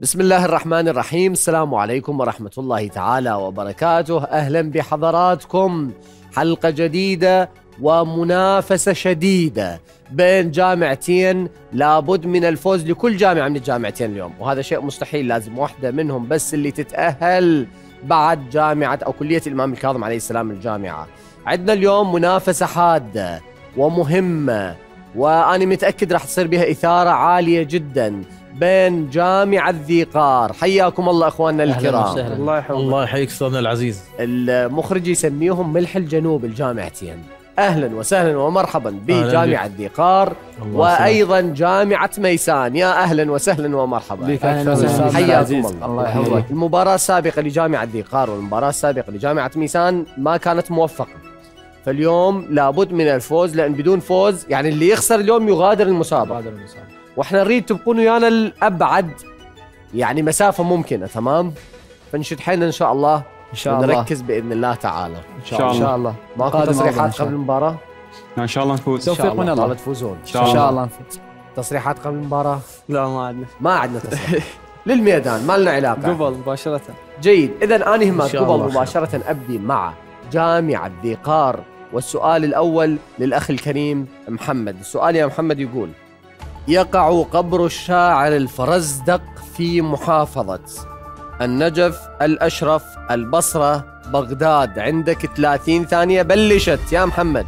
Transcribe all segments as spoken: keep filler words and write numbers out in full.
بسم الله الرحمن الرحيم. السلام عليكم ورحمة الله تعالى وبركاته. أهلا بحضراتكم، حلقة جديدة ومنافسة شديدة بين جامعتين لابد من الفوز لكل جامعة من الجامعتين اليوم، وهذا شيء مستحيل. لازم واحدة منهم بس اللي تتأهل بعد جامعة أو كلية الإمام الكاظم عليه السلام الجامعة. عندنا اليوم منافسة حادة ومهمة، وأنا متأكد راح تصير بها إثارة عالية جدا بين جامعة ذي قار. حياكم الله أخواننا الكرام. الله يحفظك. الله يحييك أستاذنا العزيز. المخرج يسميهم ملح الجنوب الجامعتين. أهلا وسهلا ومرحبا بجامعة ذي قار وأيضا جامعة ميسان. يا أهلا وسهلا ومرحبا، حياكم الله. الله يحفظك. المباراة السابقة لجامعة ذي قار والمباراة السابقة لجامعة ميسان ما كانت موفقة، فاليوم لابد من الفوز، لأن بدون فوز يعني اللي يخسر اليوم يغادر المسابقة، واحنا نريد تبقون ويانا الأبعد يعني مسافة ممكنة. تمام، فنشد حيلنا إن شاء الله، إن شاء الله نركز بإذن الله تعالى. إن شاء الله. إن شاء الله. ماكو تصريحات قبل المباراة؟ إن شاء الله نفوز. توفيق من الله. تفوزون إن شاء الله. إن شاء الله نفوز. تصريحات قبل المباراة؟ لا ما عندنا. ما عندنا تصريح. للميدان ما لنا علاقة. قبل مباشرة. جيد، إذا أنا هناك قبل مباشرة أبدي مع جامعة ذي قار، والسؤال الأول للأخ الكريم محمد. السؤال يا محمد يقول: يقع قبر الشاعر الفرزدق في محافظة النجف، الأشرف، البصرة، بغداد. عندك ثلاثين ثانية بلشت يا محمد.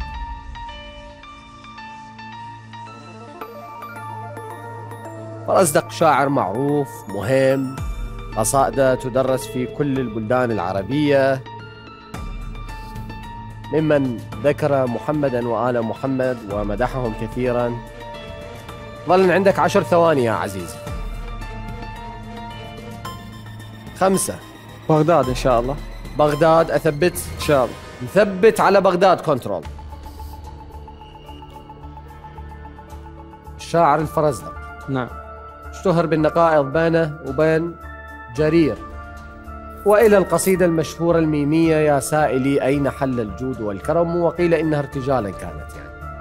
فرزدق شاعر معروف مهم، قصائده تدرس في كل البلدان العربية، ممن ذكر محمدا وآل محمد ومدحهم كثيرا. ظل عندك عشر ثواني يا عزيزي. خمسة. بغداد إن شاء الله. بغداد أثبت؟ إن شاء الله. نثبت على بغداد. كنترول. الشاعر الفرزدق نعم اشتهر بالنقائض بينه وبين جرير، وإلى القصيدة المشهورة الميمية: يا سائلي أين حل الجود والكرم، وقيل إنها ارتجالا كانت يعني،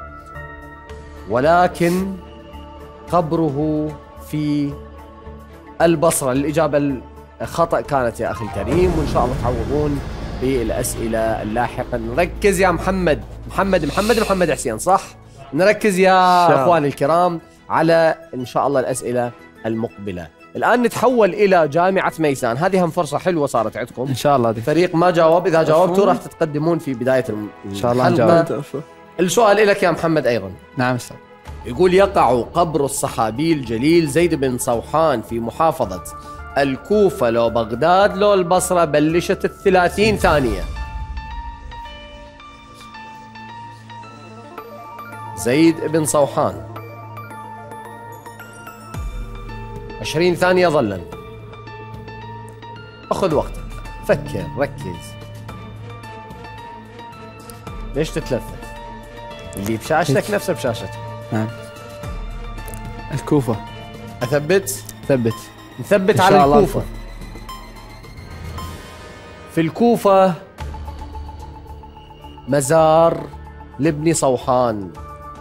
ولكن قبره في البصرة. الإجابة الخطأ كانت يا أخي الكريم، وإن شاء الله تعوضون بالأسئلة اللاحقة. نركز يا محمد محمد محمد محمد حسين، صح؟ نركز يا أخواني الكرام على إن شاء الله الأسئلة المقبلة. الآن نتحول إلى جامعة ميسان. هذه هم فرصة حلوة صارت عندكم إن شاء الله. دي. فريق ما جاوب، إذا جاوبتوا راح تتقدمون في بداية إن شاء الله نجاوب. السؤال لك يا محمد أيضا. نعم أستاذ. يقول: يقع قبر الصحابي الجليل زيد بن صوحان في محافظة الكوفة، لو بغداد لو البصرة. بلشت الثلاثين ثانية. زيد بن صوحان. عشرين ثانية ظلا. أخذ وقتك، فكر، ركز. ليش تتلفت؟ اللي بشاشتك نفسه بشاشتك. نعم. الكوفة. أثبت؟ ثبت. نثبت على الكوفة. في الكوفة مزار لابن صوحان.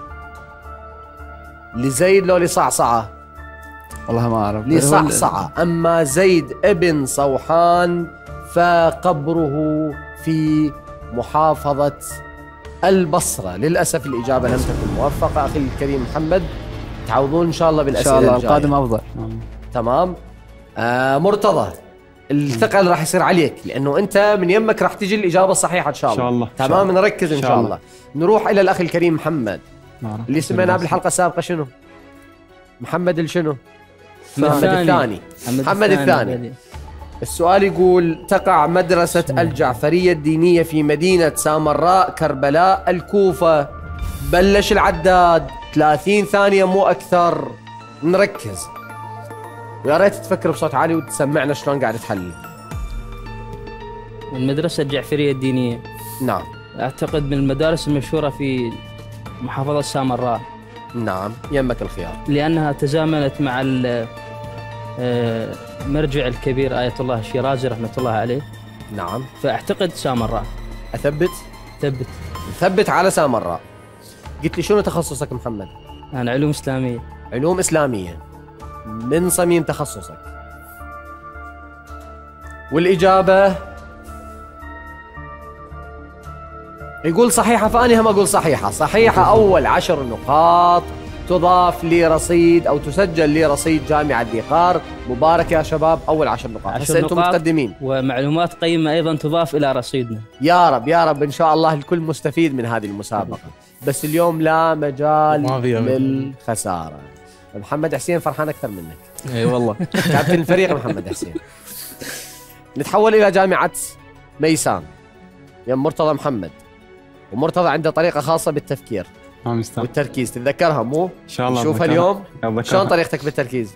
لزيد لو لصعصعة؟ والله ما أعرف. لصعصعة. أما زيد ابن صوحان فقبره في محافظة البصرة. للأسف الإجابة لم تكن موفقة أخي الكريم محمد. تعوضون إن شاء الله بالأسئلة إن شاء الله الجاية. القادم أفضل. تمام. آه مرتضى، الثقل راح يصير عليك، لأنه أنت من يمك راح تجي الإجابة الصحيحة إن شاء الله. إن شاء الله. تمام، نركز إن شاء الله. نروح إلى الأخ الكريم محمد. نعم. اللي سمعناه بالحلقة السابقة شنو؟ محمد الشنو؟ محمد الثاني. محمد الثاني. السؤال يقول: تقع مدرسة الجعفرية الدينية في مدينة سامراء، كربلاء، الكوفة. بلش العداد. ثلاثين ثانية مو أكثر. نركز، ويا ريت تفكر بصوت عالي وتسمعنا شلون قاعد تحلل. المدرسة الجعفرية الدينية. نعم. أعتقد من المدارس المشهورة في محافظة سامراء. نعم، يمك الخيار. لأنها تزامنت مع المرجع الكبير آية الله الشيرازي رحمة الله عليه. نعم. فأعتقد سامراء. أثبت؟ ثبت. ثبت على سامراء. قلت لي شنو تخصصك محمد؟ أنا علوم إسلامية. علوم إسلامية. من صميم تخصصك؟ والإجابة يقول صحيحة، فأنا هم أقول صحيحة. صحيحة، أول عشر نقاط تضاف لرصيد أو تسجل لرصيد جامعة ذي-قار. مبارك يا شباب، أول عشر نقاط. هسه أنتم متقدمين، ومعلومات قيمة أيضا تضاف إلى رصيدنا. يا رب يا رب إن شاء الله الكل مستفيد من هذه المسابقة. بس اليوم لا مجال للخسارة. محمد حسين فرحان أكثر منك. اي والله. كابتن الفريق محمد حسين. نتحول إلى جامعة ميسان يا مرتضى محمد. ومرتضى عنده طريقة خاصة بالتفكير والتركيز، تتذكرها مو؟ ان شاء الله نشوفها اليوم. شلون طريقتك بالتركيز؟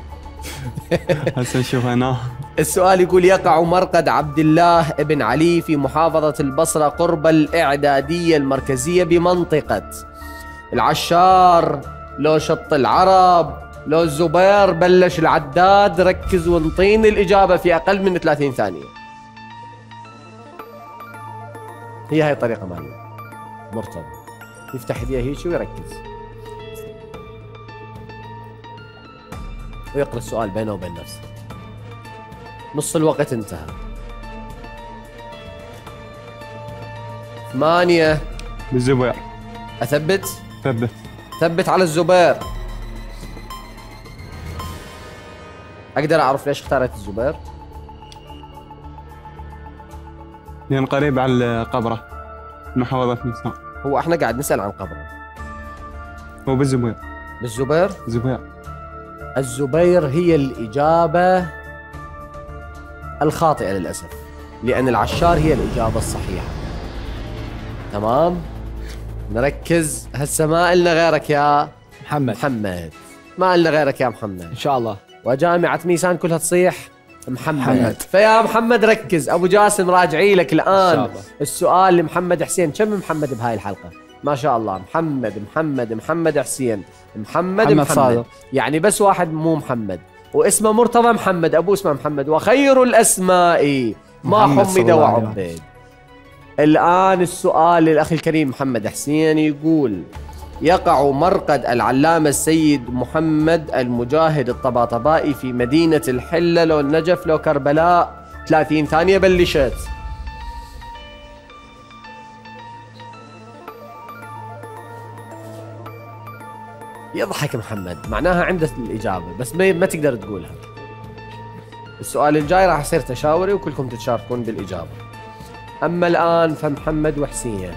هسه نشوف هنا. السؤال يقول: يقع مرقد عبد الله ابن علي في محافظة البصرة قرب الإعدادية المركزية بمنطقة العشار، لو شط العرب، لو الزبير، بلش العداد. ركز وانطيني الإجابة في أقل من ثلاثين ثانية. هي هاي الطريقة مالي مرتضى، يفتح يديه هيك ويركز ويقرأ السؤال بينه وبين نفسه. نص الوقت انتهى. ثمانية. بالزبير. أثبت؟ ثبت. ثبت على الزبير. أقدر أعرف ليش اختارت الزبير؟ لأن قريب على قبره محافظة ميسان. هو احنا قاعد نسأل عن قبره. هو بالزبير. بالزبير؟ زبير. الزبير هي الإجابة الخاطئة للأسف، لأن العشار هي الإجابة الصحيحة. تمام؟ نركز. هسه ما قلنا غيرك يا محمد. محمد ما قلنا غيرك يا محمد إن شاء الله. وجامعة ميسان كلها تصيح محمد. محمد. فيا محمد ركز. أبو جاسم راجعي لك الآن السؤال لمحمد حسين. كم محمد بهاي الحلقة؟ ما شاء الله. محمد محمد محمد حسين محمد محمد, محمد. صادق. يعني بس واحد مو محمد واسمه مرتضى محمد، أبوه اسمه محمد. وخير الأسماء ما حمد وعبد. الآن السؤال للأخي الكريم محمد حسين يقول: يقع مرقد العلامة السيد محمد المجاهد الطباطبائي في مدينة الحلة، لو النجف، لو كربلاء. ثلاثين ثانية بلشت. يضحك محمد، معناها عنده الإجابة بس ما تقدر تقولها. السؤال الجاي راح يصير تشاوري وكلكم تتشاركون بالإجابة. أما الآن فمحمد وحسين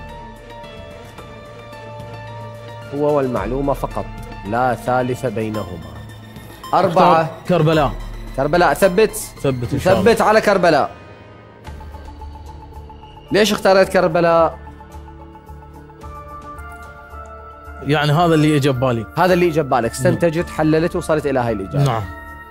هو والمعلومة فقط، لا ثالث بينهما. أربعة. كربلاء. كربلاء. ثبت. ثبت إن شاء الله. ثبت على كربلاء. ليش اختارت كربلاء؟ يعني هذا اللي اجى ببالي. هذا اللي اجى ببالك. استنتجت، حللت، وصلت الى هاي الاجابه. نعم.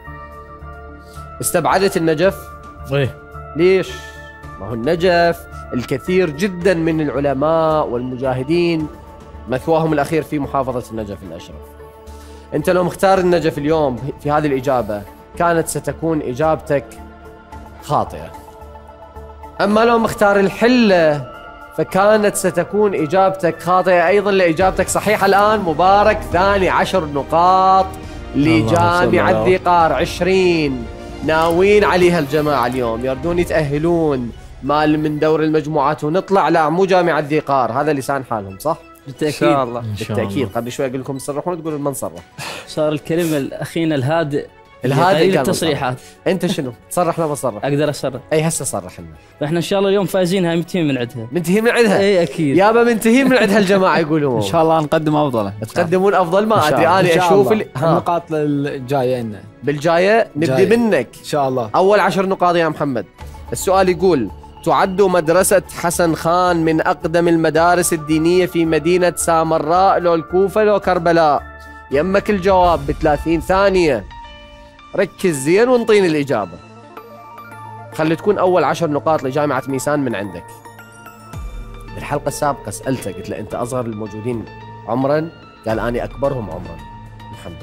استبعدت النجف. ايه. ليش؟ ما هو النجف الكثير جدا من العلماء والمجاهدين مثواهم الاخير في محافظه النجف الاشرف. انت لو مختار النجف اليوم في هذه الاجابه كانت ستكون اجابتك خاطئه. اما لو مختار الحله فكانت ستكون إجابتك خاطئة أيضا لإجابتك صحيحة. الآن مبارك ثاني عشر نقاط لجامعة ذي-قار. عشرين ناويين عليها الجماعة اليوم، يردون يتأهلون مال من دور المجموعات ونطلع. لا مو جامعة ذي-قار، هذا لسان حالهم صح؟ بالتأكيد. إن شاء الله. بالتأكيد. قبل شوي أقول لكم تصرحون تقولون ما نصرح. صار الكلمة الأخينا الهادئ الهادئ التصريحات. انت شنو تصرح؟ لا ما صرح. اقدر اصرح. اي هسه صرح لنا. فاحنا ان شاء الله اليوم فايزين. هاي منتهين من عندها. منتهين من عندها. اي اكيد يابا منتهين من عندها الجماعه يقولون. ان شاء الله نقدم افضل. تقدمون افضل. ما ادري انا اشوف النقاط الجايه عندنا. بالجايه نبدي منك ان شاء الله. اول عشر نقاط يا محمد. السؤال يقول: تعد مدرسة حسن خان من أقدم المدارس الدينية في مدينة سامراء، لو الكوفة، لو كربلاء. يمك الجواب بثلاثين ثانية. ركز زين وانطيني الإجابة. خلي تكون أول عشر نقاط لجامعة ميسان من عندك. بالحلقة السابقة سألته قلت له أنت أصغر الموجودين عمرا؟ قال أنا أكبرهم عمرا. محمد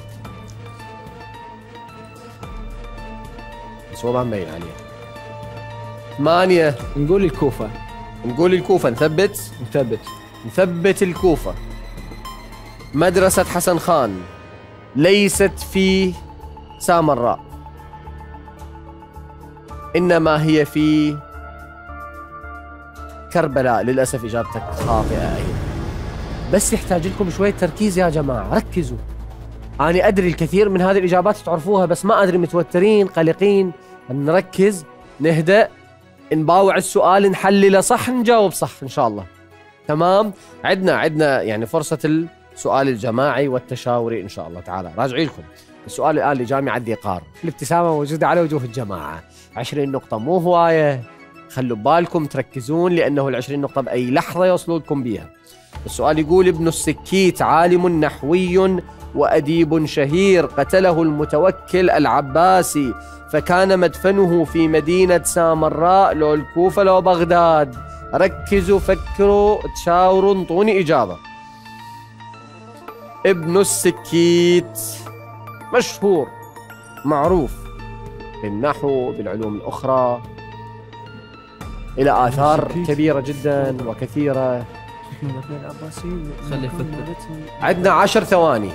بس هو ما مبين عليه. ثمانية. نقول الكوفة. نقول الكوفة. نثبت؟ نثبت. نثبت الكوفة. مدرسة حسن خان ليست في سامراء. إنما هي في كربلاء. للأسف إجابتك خاطئة أيضا، بس يحتاج لكم شوية تركيز يا جماعة، ركزوا. أنا أدري الكثير من هذه الإجابات تعرفوها، بس ما أدري متوترين قلقين. نركز، نهدأ، نباوع السؤال، نحلله صح، نجاوب صح إن شاء الله. تمام. عندنا عندنا يعني فرصة السؤال الجماعي والتشاوري إن شاء الله تعالى. راجعي لكم السؤال الآن لجامعة الديقار. الابتسامة موجودة على وجوه الجماعة. عشرين نقطة مو هواية، خلوا بالكم تركزون، لأنه العشرين نقطة بأي لحظة يوصلوا لكم بيها. السؤال يقول: ابن السكيت عالم نحوي وأديب شهير، قتله المتوكل العباسي، فكان مدفنه في مدينة سامراء لو الكوفة لو بغداد. ركزوا، فكروا، تشاوروا، انطوني إجابة. ابن السكيت مشهور معروف بالنحو بالعلوم الأخرى، إلى آثار كبيرة جدا وكثيرة. خلي يفكر. عندنا عشر ثواني.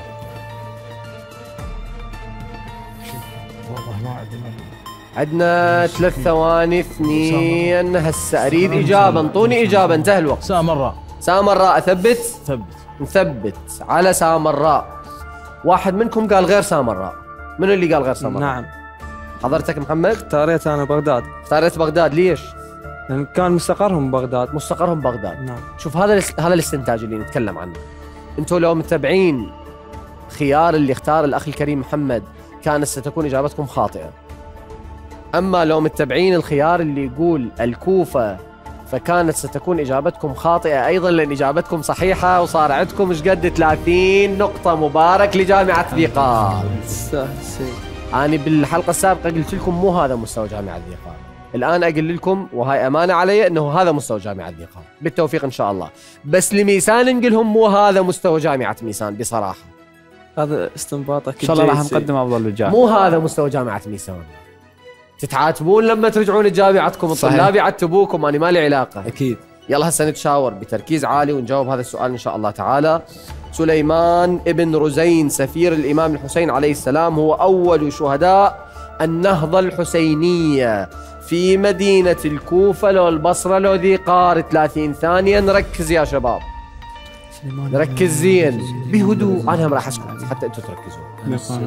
عندنا ثلاث ثواني، اثنين. هسه أريد إجابة، انطوني إجابة، انتهى الوقت. سامراء. سامراء. أثبت؟ ثبت. نثبت على سامراء. واحد منكم قال غير سامراء. منو اللي قال غير سامراء؟ نعم. حضرتك محمد؟ اختاريت أنا بغداد، اختاريت بغداد. ليش؟ لأن كان مستقرهم بغداد. مستقرهم بغداد. نعم. شوف، هذا الاس- هذا الاستنتاج اللي نتكلم عنه. انتم لو متابعين خيار اللي اختار الأخ الكريم محمد كانت ستكون إجابتكم خاطئة. أما لو متابعين الخيار اللي يقول الكوفة فكانت ستكون إجابتكم خاطئة أيضا، لأن إجابتكم صحيحة وصار عندكم مش قد ثلاثين نقطة. مبارك لجامعة ذيقار. أنا بالحلقة السابقة قلت لكم مو هذا مستوى جامعة ذيقار، الآن أقول لكم وهاي أمانة علي أنه هذا مستوى جامعة ذيقار، بالتوفيق إن شاء الله. بس لميسان نقولهم مو هذا مستوى جامعة ميسان بصراحة. هذا استنباطك. ان شاء الله راح نقدم افضل بالجاي. مو هذا مستوى جامعة ميسان. تتعاتبون لما ترجعون لجامعتكم، الطلاب يعتبوكم، أنا ما لي علاقة. اكيد. يلا هسه نتشاور بتركيز عالي ونجاوب هذا السؤال إن شاء الله تعالى. سليمان ابن رزين سفير الإمام الحسين عليه السلام هو أول شهداء النهضة الحسينية في مدينة الكوفة لو البصرة لو ذيقار. ثلاثين ثانية. نركز يا شباب، نركز زين بهدوء. أنا هم راح أسكت حتى أنتم تركزوا.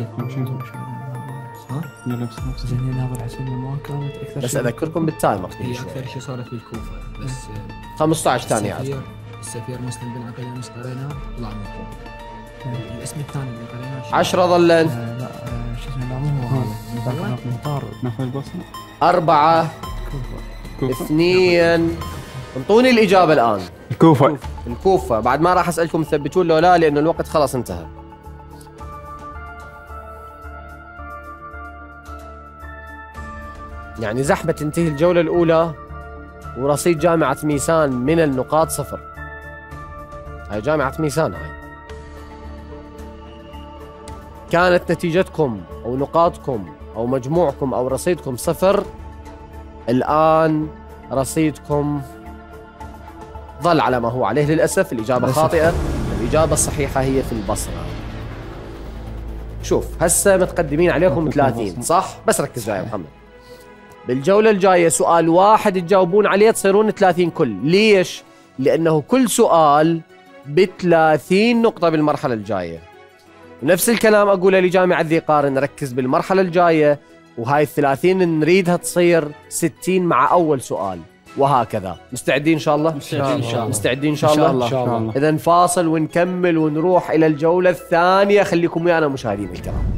بس أذكركم بالتايمر. هي اكثر شيء صارت بالكوفه، بس خمسة عشر ثانية. السفير السفير مسلم بن عقيل امس قريناه طلع من الكوفه. الاسم الثاني اللي قريناه عشرة ظلن. شو اسمه؟ لا مو هو هذا مطار. نحو البصرة. أربعة. كوفة. اثنين. انطوني الإجابة الآن. الكوفة. الكوفة. بعد ما راح أسألكم تثبتون لو لا، لأنه الوقت خلاص انتهى. يعني زحمة تنتهي الجولة الأولى ورصيد جامعة ميسان من النقاط صفر. هاي جامعة ميسان هاي. كانت نتيجتكم أو نقاطكم أو مجموعكم أو رصيدكم صفر، الآن رصيدكم ظل على ما هو عليه. للأسف الإجابة خاطئة. الإجابة الصحيحة هي في البصرة. شوف هسه متقدمين عليكم ثلاثين صح؟ بس ركز معي يا محمد. بالجولة الجاية سؤال واحد تجاوبون عليه تصيرون ثلاثين كل. ليش؟ لأنه كل سؤال بثلاثين نقطة بالمرحلة الجاية. نفس الكلام أقوله لجامعة ذيقار، نركز بالمرحلة الجاية، وهاي الثلاثين نريدها تصير ستين مع أول سؤال، وهكذا. مستعدين إن شاء الله؟ مستعدين إن شاء الله. مستعدين إن شاء الله؟ إن شاء الله. إذا نفاصل ونكمل ونروح إلى الجولة الثانية. خليكم ويانا مشاهدين الكرام.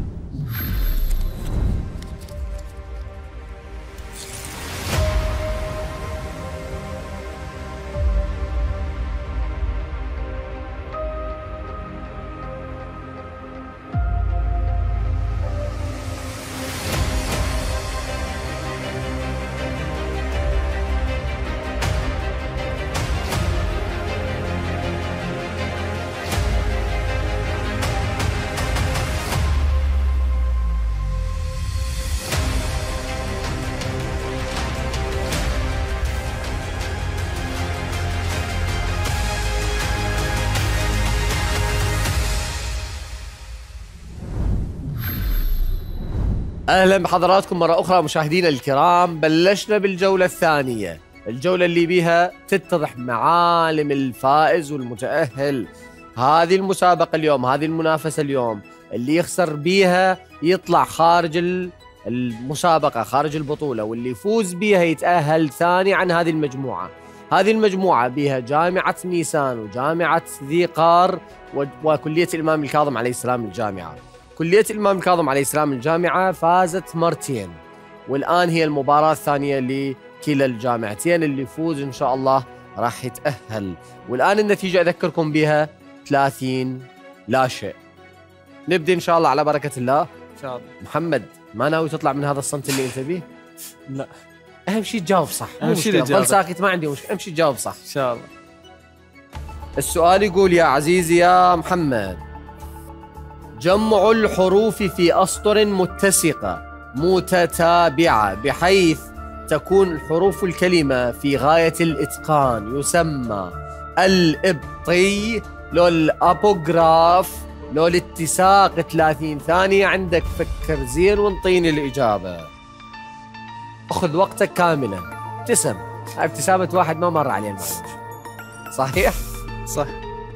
أهلا بحضراتكم مرة أخرى مشاهدينا الكرام. بلشنا بالجولة الثانية، الجولة اللي بيها تتضح معالم الفائز والمتأهل. هذه المسابقة اليوم، هذه المنافسة اليوم، اللي يخسر بيها يطلع خارج المسابقة، خارج البطولة، واللي يفوز بيها يتأهل ثاني عن هذه المجموعة. هذه المجموعة بها جامعة ميسان وجامعة ذي قار وكلية الإمام الكاظم عليه السلام الجامعة. كلية الإمام الكاظم عليه السلام الجامعة فازت مرتين، والآن هي المباراة الثانية لكلا الجامعتين. اللي يفوز إن شاء الله راح يتأهل. والآن النتيجة أذكركم بها ثلاثين لا شيء. نبدأ إن شاء الله على بركة الله. إن شاء الله. محمد، ما ناوي تطلع من هذا الصمت اللي أنت بيه؟ لا، أهم شيء تجاوب صح. أهم شيء تجاوب. ظل ساكت ما عندي مشكلة، أهم شيء تجاوب صح. إن شاء الله. السؤال يقول يا عزيزي يا محمد: جمع الحروف في أسطر متسقة متتابعة بحيث تكون حروف الكلمة في غاية الإتقان يسمى الإبطي لو الأبوغراف لو الاتساق. ثلاثين ثانية عندك، فكر زين وانطيني الإجابة. أخذ وقتك كاملا. ابتسم، ابتسامة واحد ما مر عليه المعلومة. صحيح؟ صح.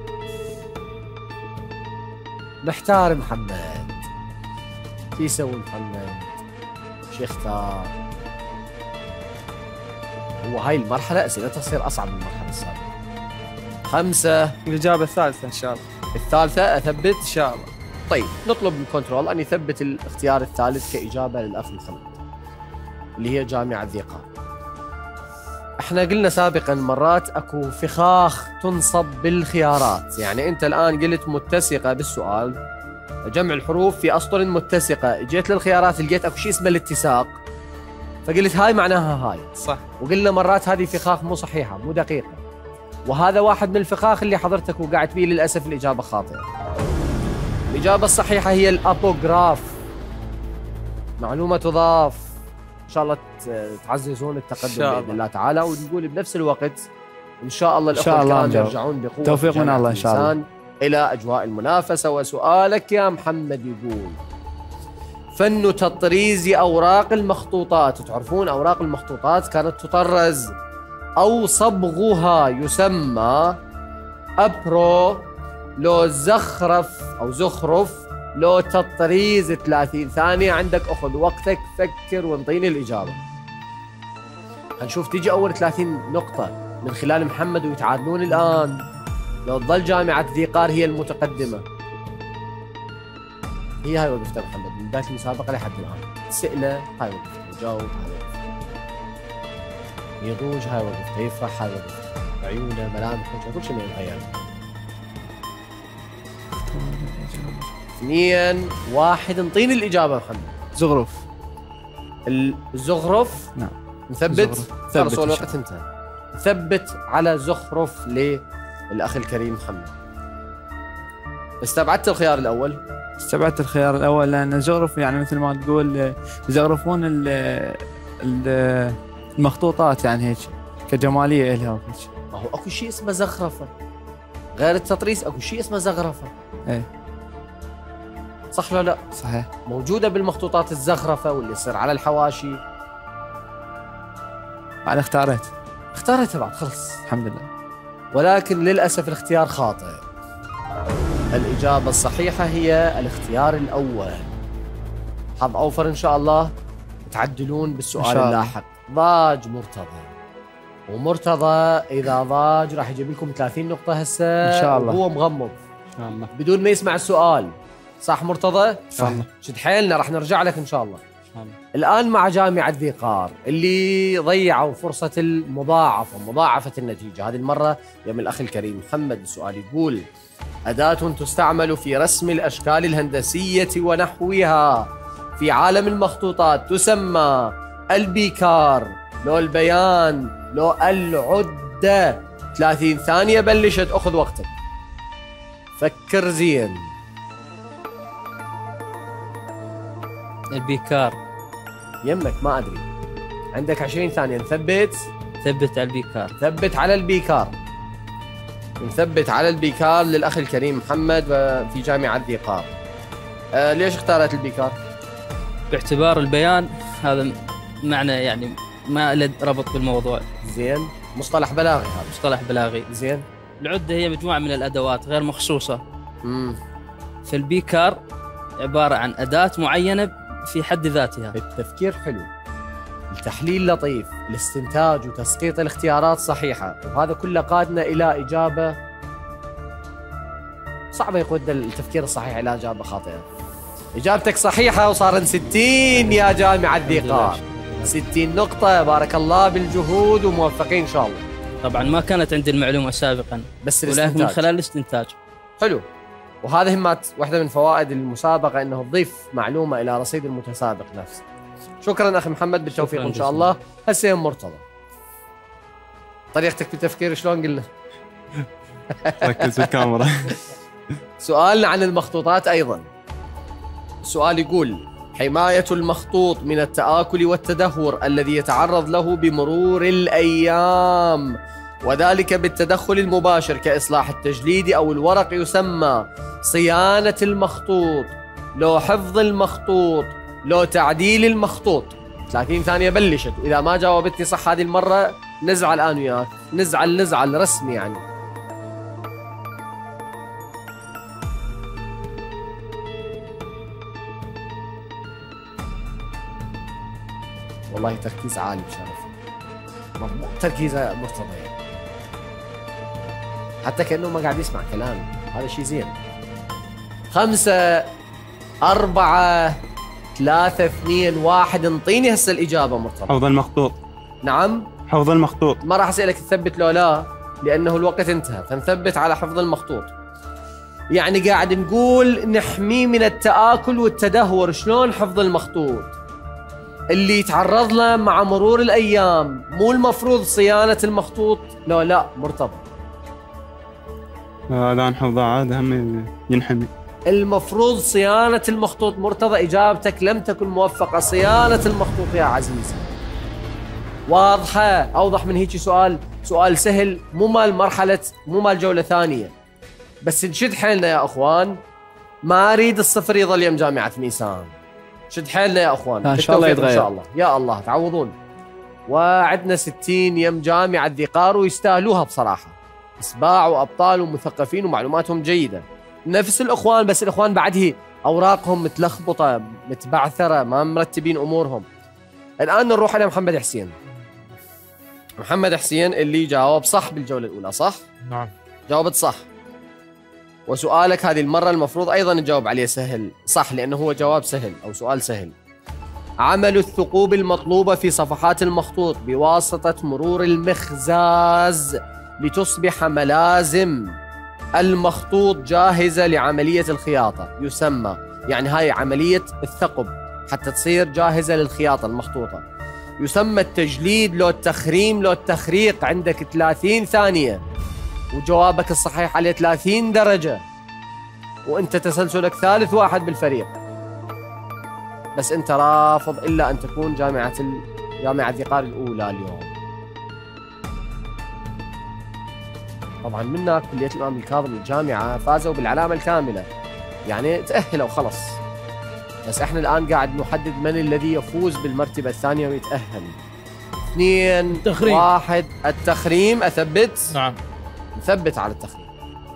محتار محمد، شو يسوي محمد؟ شو يختار؟ هو هاي المرحلة أسئلتها تصير أصعب من المرحلة السابقة. خمسة. الإجابة الثالثة إن شاء الله. الثالثة أثبت؟ إن شاء الله. طيب نطلب من كنترول أن يثبت الاختيار الثالث كإجابة للأخ محمد، اللي هي جامعة ذي قار. احنا قلنا سابقا مرات اكو فخاخ تنصب بالخيارات، يعني انت الان قلت متسقة بالسؤال، جمع الحروف في اسطر متسقة، جيت للخيارات لقيت اكو شيء اسمه الاتساق، فقلت هاي معناها هاي. صح. وقلنا مرات هذه فخاخ مو صحيحة مو دقيقة، وهذا واحد من الفخاخ اللي حضرتك وقعت فيه. للأسف الإجابة خاطئة. الإجابة الصحيحة هي الأبوغراف. معلومة تضاف. إن شاء الله تعززون التقدم بإذن الله تعالى. ونقول بنفس الوقت إن شاء الله الأخوة الكرام يرجعون بقوة توفيق من الله إن شاء الله إلى أجواء المنافسة. وسؤالك يا محمد يقول: فن تطريز أوراق المخطوطات. تعرفون أوراق المخطوطات كانت تطرز أو صبغها يسمى أبرو لو زخرف أو زخرف لو تطريز. ثلاثين ثانية عندك، أخذ وقتك، فكر وانطيني الإجابة. هنشوف تيجي أول ثلاثين نقطة من خلال محمد ويتعادلون الآن لو تظل جامعة ذي قار هي المتقدمة. هي هاي وقفتها محمد من بداية المسابقة لحد الآن. سئلة هاي وقفتها، يجاوب هاي وقفتها، يضوج هاي وقفتها، يفرح هاي وقفتها، عيونه ملامحه كل شيء يتغير. اثنين واحد، انطيني الإجابة محمد. زخرف. الزخرف. نعم. مثبت؟ ثبت. الوقت انتهى. ثبت على زخرف للأخ الكريم محمد. استبعدت الخيار الأول؟ استبعدت الخيار الأول لأن الزخرف يعني مثل ما تقول يزخرفون المخطوطات، يعني هيك كجمالية إلها وهيك. ما هو أكو شيء اسمه زخرفة غير التطريز، أكو شيء اسمه زخرفة. إيه صح ولا لا؟ صحيح. موجودة بالمخطوطات الزخرفة واللي يصير على الحواشي. أنا اختاريت اختاريتها بعد خلص الحمد لله، ولكن للأسف الاختيار خاطئ. الإجابة الصحيحة هي الاختيار الأول. حظ أوفر إن شاء الله، تعدلون بالسؤال اللاحق. ضاج مرتضى، ومرتضى إذا ضاج راح يجيب لكم ثلاثين نقطة هسه إن شاء الله، وهو مغمض إن شاء الله بدون ما يسمع السؤال. صح مرتضى؟ صح. شد حيلنا راح نرجع لك إن شاء الله. إن شاء الله. الآن مع جامعة ذي قار اللي ضيعوا فرصة المضاعفة، مضاعفة النتيجة. هذه المرة يا من الأخ الكريم محمد. السؤال يقول: أداة تستعمل في رسم الأشكال الهندسية ونحوها في عالم المخطوطات تسمى البيكار لو البيان لو العدة. ثلاثين ثانية بلشت، أخذ وقتك، فكر زين. البيكار. يمك ما أدري، عندك عشرين ثانية. نثبت؟ ثبت على البيكار. ثبت على البيكار. نثبت على البيكار للأخ الكريم محمد في جامعة ذي قار. آه ليش اختارت البيكار؟ باعتبار البيان هذا معنى يعني ما له ربط بالموضوع. زين. مصطلح بلاغي هذا. مصطلح بلاغي. زين. العدة هي مجموعة من الأدوات غير مخصوصة. امم فالبيكار عبارة عن أداة معينة في حد ذاتها. التفكير حلو، التحليل لطيف، الاستنتاج وتسقيط الاختيارات صحيحة، وهذا كله قادنا إلى إجابة صعبة يقود التفكير الصحيح إلى إجابة خاطئة. إجابتك صحيحة وصار ستين يا جامعة الذقار. ستين نقطة، بارك الله بالجهود وموفقين إن شاء الله. طبعا ما كانت عندي المعلومة سابقا، بس ولكن من خلال الاستنتاج. حلو. وهذه همات واحدة من فوائد المسابقة، أنه تضيف معلومة إلى رصيد المتسابق نفسه. شكرا أخي محمد، بالتوفيق إن شاء الله. هسه مرتضى، طريقتك في التفكير شلون قلنا؟ ركز في الكاميرا. سؤالنا عن المخطوطات أيضا. السؤال يقول: حماية المخطوط من التآكل والتدهور الذي يتعرض له بمرور الأيام، وذلك بالتدخل المباشر كإصلاح التجليد أو الورق، يسمى صيانة المخطوط، لو حفظ المخطوط، لو تعديل المخطوط. ثلاثين ثانية بلشت، إذا ما جاوبتني صح هذه المرة نزعل الآن وياك، نزعل نزعل رسمي يعني. والله تركيز عالي بشرف، تركيز مرتضى يعني. حتى كأنه ما قاعد يسمع كلامي، هذا شيء زين. خمسة أربعة ثلاثة اثنين واحد، انطيني هسه الإجابة مرتضى. حفظ المخطوط. نعم. حفظ المخطوط. ما راح أسألك تثبت لو لا، لأنه الوقت انتهى، فنثبت على حفظ المخطوط. يعني قاعد نقول نحميه من التآكل والتدهور. شلون حفظ المخطوط؟ اللي يتعرض له مع مرور الأيام، مو المفروض صيانة المخطوط؟ لو لا مرتضى. هذا حفظه عاد هم ينحمي. المفروض صيانة المخطوط مرتضى. إجابتك لم تكن موفقة. صيانة المخطوط يا عزيزي. واضحة؟ أوضح من هيك سؤال، سؤال سهل، مو مال مرحلة، مو مال جولة ثانية. بس نشد حيلنا يا أخوان، ما أريد الصفر يظل يم جامعة ميسان. شد حيلنا يا أخوان، إن شاء الله يتغير. إن شاء الله يا الله تعوضون. وعدنا ستين يم جامعة الذقار ويستاهلوها بصراحة، إسباع وأبطال ومثقفين ومعلوماتهم جيدة نفس الأخوان، بس الأخوان بعده أوراقهم متلخبطة متبعثرة، ما مرتبين أمورهم. الآن نروح إلى محمد حسين. محمد حسين اللي جاوب صح بالجولة الأولى، صح؟ نعم جاوبت صح. وسؤالك هذه المرة المفروض أيضا نجاوب عليه سهل، صح، لأنه هو جواب سهل أو سؤال سهل. عمل الثقوب المطلوبة في صفحات المخطوط بواسطة مرور المخزاز لتصبح ملازم المخطوط جاهزة لعملية الخياطة يسمى، يعني هاي عملية الثقب حتى تصير جاهزة للخياطة المخطوطة، يسمى التجليد لو التخريم لو التخريق. عندك ثلاثين ثانية وجوابك الصحيح عليه ثلاثين درجة، وانت تسلسلك ثالث واحد بالفريق، بس انت رافض الا ان تكون جامعة ال... جامعة الذقار الاولى اليوم. طبعا منك كلية الامام الكاظمي الجامعة فازوا بالعلامة الكاملة، يعني تأهلوا خلص، بس احنا الان قاعد نحدد من الذي يفوز بالمرتبة الثانية ويتأهل. اثنين تخريم. واحد التخريم. اثبت؟ نعم نثبت على التخريم.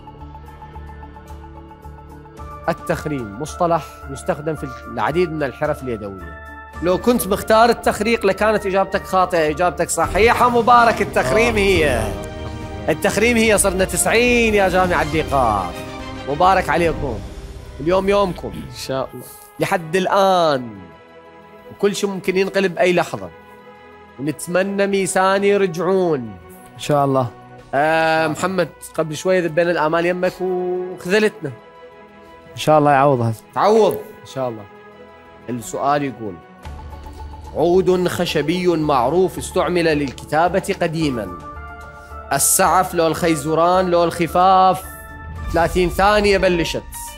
التخريم مصطلح يستخدم في العديد من الحرف اليدوية. لو كنت مختار التخريق لكانت إجابتك خاطئة، إجابتك صحيحة. مبارك. التخريم هي التخريم هي صرنا تسعين يا جامعة الذقار، مبارك عليكم، اليوم يومكم إن شاء الله. لحد الآن وكل شيء ممكن ينقلب أي لحظة، ونتمنى ميسان يرجعون إن شاء الله. آه محمد قبل شوي ذبينا الآمال يمك وخذلتنا، إن شاء الله يعوضها. تعوض إن شاء الله. السؤال يقول: عود خشبي معروف استعمل للكتابة قديما، السعف لو الخيزران لو الخفاف. ثلاثين ثانية بلشت،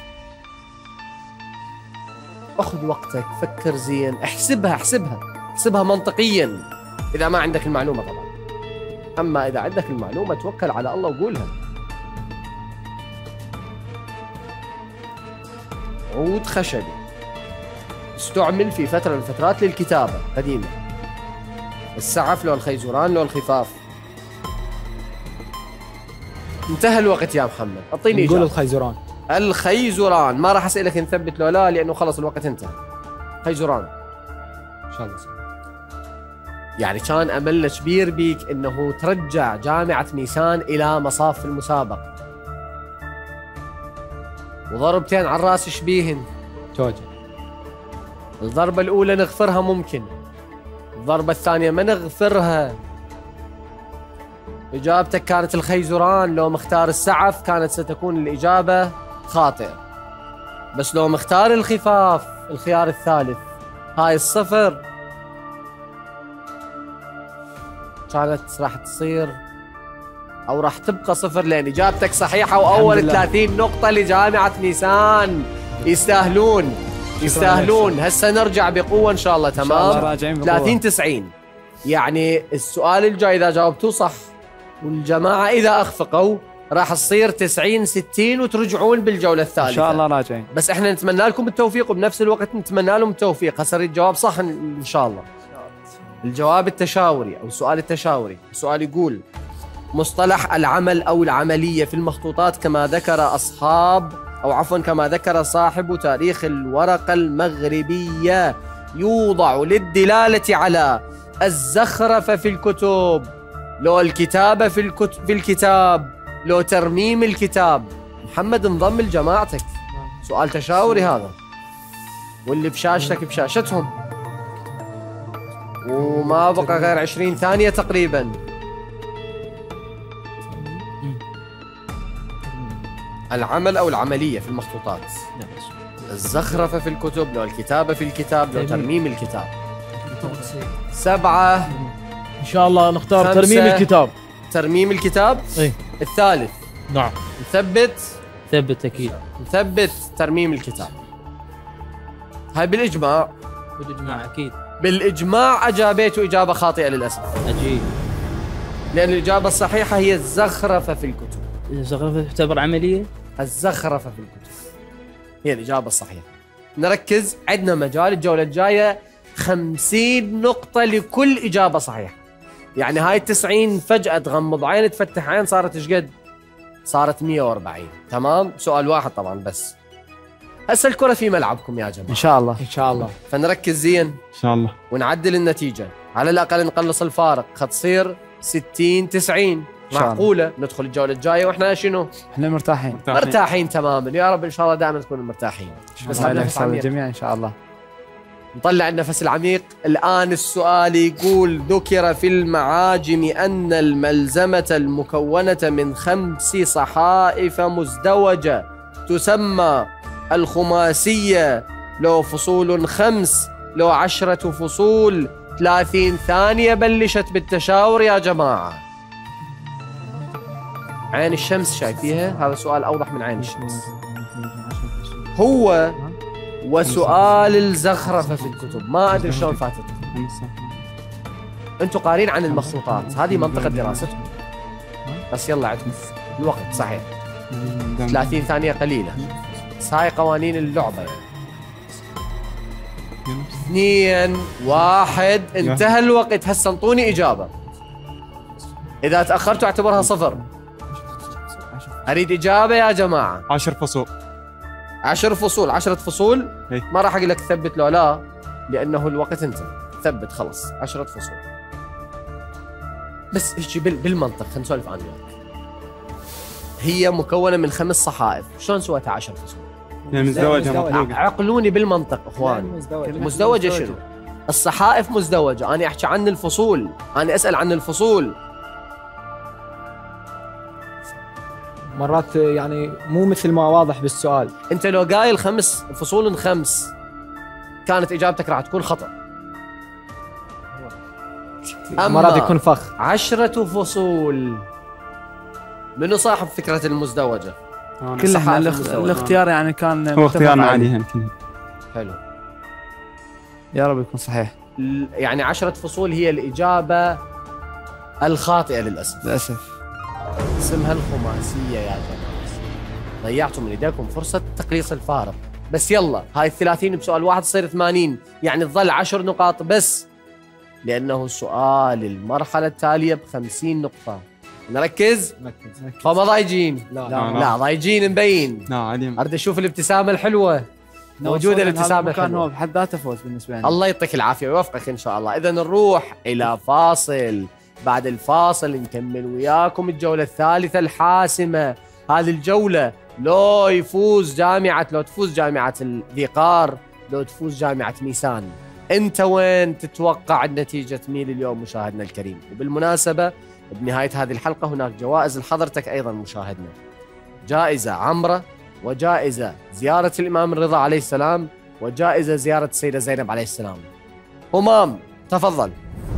أخذ وقتك، فكر زين، احسبها احسبها احسبها منطقيا إذا ما عندك المعلومة طبعا، أما إذا عندك المعلومة توكل على الله وقولها. عود خشبي استعمل في فترة من الفترات للكتابة قديمة. السعف لو الخيزران لو الخفاف. انتهى الوقت يا محمد، اعطيني نقول إجابة. الخيزران. الخيزران. ما راح اسألك نثبت لو لا، لأنه خلص الوقت انتهى. خيزران ان شاء الله صح. يعني كان أملنا كبير بيك إنه ترجع جامعة ميسان إلى مصاف المسابقة. وضربتين على الراس شبيهن. توجه. الضربة الأولى نغفرها ممكن، الضربة الثانية ما نغفرها. إجابتك كانت الخيزران، لو مختار السعف كانت ستكون الإجابة خاطئة، بس لو مختار الخفاف الخيار الثالث هاي الصفر كانت راح تصير أو راح تبقى صفر، لأن إجابتك صحيحة وأول ثلاثين نقطة لجامعة ميسان. يستاهلون يستاهلون. هسه نرجع بقوة إن شاء الله. تمام. ثلاثين تسعين. يعني السؤال الجاي إذا جاوبتوه صح والجماعة إذا أخفقوا راح تصير تسعين ستين وترجعون بالجولة الثالثة. ان شاء الله راجعين. بس احنا نتمنى لكم التوفيق، وبنفس الوقت نتمنى لهم التوفيق. هسه الجواب صح ان شاء الله. الجواب التشاوري او السؤال التشاوري. السؤال يقول: مصطلح العمل او العملية في المخطوطات كما ذكر اصحاب او عفوا كما ذكر صاحب تاريخ الورقة المغربية يوضع للدلالة على الزخرفة في الكتب، لو الكتابة في الكتب في الكتاب، لو ترميم الكتاب. محمد انضم لجماعتك. سؤال تشاوري هذا، واللي بشاشتك بشاشتهم، وما بقى غير عشرين ثانية تقريبا. العمل أو العملية في المخطوطات، الزخرفة في الكتب، لو الكتابة في الكتاب، لو ترميم الكتاب. سبعة. ان شاء الله نختار خمسة. ترميم الكتاب. ترميم الكتاب. ايه. الثالث. نعم. نثبت ثبت اكيد. نثبت ترميم الكتاب. هاي بالإجماع. بالاجماع اكيد. بالإجماع أجابته إجابة خاطئة للأسف، اجيب. لأن الإجابة الصحيحة هي الزخرفة في الكتب. الزخرفة تعتبر عملية؟ الزخرفة في الكتب هي الإجابة الصحيحة. نركز، عندنا مجال الجولة الجاية خمسين نقطة لكل إجابة صحيحة. يعني هاي التسعين فجأة تغمض عين تفتح عين صارت ايش قد؟ صارت مية وأربعين. تمام. سؤال واحد طبعا بس. هسه الكرة في ملعبكم يا جماعة. ان شاء الله. ان شاء الله. فنركز زين ان شاء الله ونعدل النتيجة، على الأقل نقلص الفارق، خد تصير ستين تسعين. معقولة ندخل الجولة الجاية واحنا شنو؟ احنا مرتاحين مرتاحين تماما. يا رب ان شاء الله دائما تكونوا مرتاحين. بس الجميع ان شاء الله. نطلع النفس العميق. الآن السؤال يقول: ذكر في المعاجم أن الملزمة المكونة من خمس صحائف مزدوجة تسمى الخماسية، لو فصول خمس، لو عشرة فصول. ثلاثين ثانية بلشت بالتشاور يا جماعة. عين الشمس شايفيها؟ هذا سؤال أوضح من عين الشمس. هو وسؤال الزخرفة في الكتب ما أدري شلون فاتتكم. أنتم قارين عن المخطوطات، هذه منطقة دراستكم، بس يلا عندكم الوقت صحيح. ثلاثين ثانية قليلة، بس هاي قوانين اللعبة يعني. اثنين واحد. انتهى الوقت. هسه انطوني إجابة. إذا تأخرتوا اعتبرها صفر. أريد إجابة يا جماعة. عشر فصول. عشر فصول. عشرة فصول. هي. ما راح أقول لك ثبت لو لا، لأنه الوقت انتهى. ثبت خلص. عشرة فصول. بس هيك بالمنطق خلينا نسولف عن وياك. هي مكونة من خمس صحائف، شلون سويتها عشر فصول؟ يعني مزدوجة مطلوقة. عقلوني بالمنطق اخوان. مزدوجة. مزدوجة شنو؟ الصحائف مزدوجة، أنا أحكي عن الفصول، أنا أسأل عن الفصول. مرات يعني مو مثل ما واضح بالسؤال. أنت لو قايل خمس فصول خمس كانت إجابتك راح تكون خطأ. مرات يكون فخ. عشرة فصول. منو صاحب فكرة المزدوجة؟ كلها الاختيار يعني كان هو اختيارنا عليها كلها. حلو. يا رب يكون صحيح. يعني عشرة فصول هي الإجابة الخاطئة للأسف. للأسف. اسمها الخماسية يا جماعة. ضيعتوا من إيديكم فرصة تقليص الفارق. بس يلا هاي الثلاثين بسؤال واحد تصير ثمانين، يعني تظل عشر نقاط بس، لأنه سؤال المرحلة التالية بخمسين نقطة. نركز؟ ركز. فما ضايجين؟ لا لا. لا ضايجين مبين. لا عادي. أريد أشوف الابتسامة الحلوة. موجودة الابتسامة كان هو الحلوة. بحد ذاته فوز بالنسبة لنا. الله يعطيك العافية ويوفقك إن شاء الله. إذا نروح إلى فاصل، بعد الفاصل نكمل وياكم الجولة الثالثة الحاسمة. هذه الجولة لو يفوز جامعة لو تفوز جامعة الذيقار، لو تفوز جامعة ميسان، أنت وين تتوقع النتيجة تميل اليوم مشاهدنا الكريم؟ وبالمناسبة بنهاية هذه الحلقة هناك جوائز لحضرتك أيضا مشاهدنا، جائزة عمرة، وجائزة زيارة الإمام الرضا عليه السلام، وجائزة زيارة السيدة زينب عليه السلام. همام تفضل.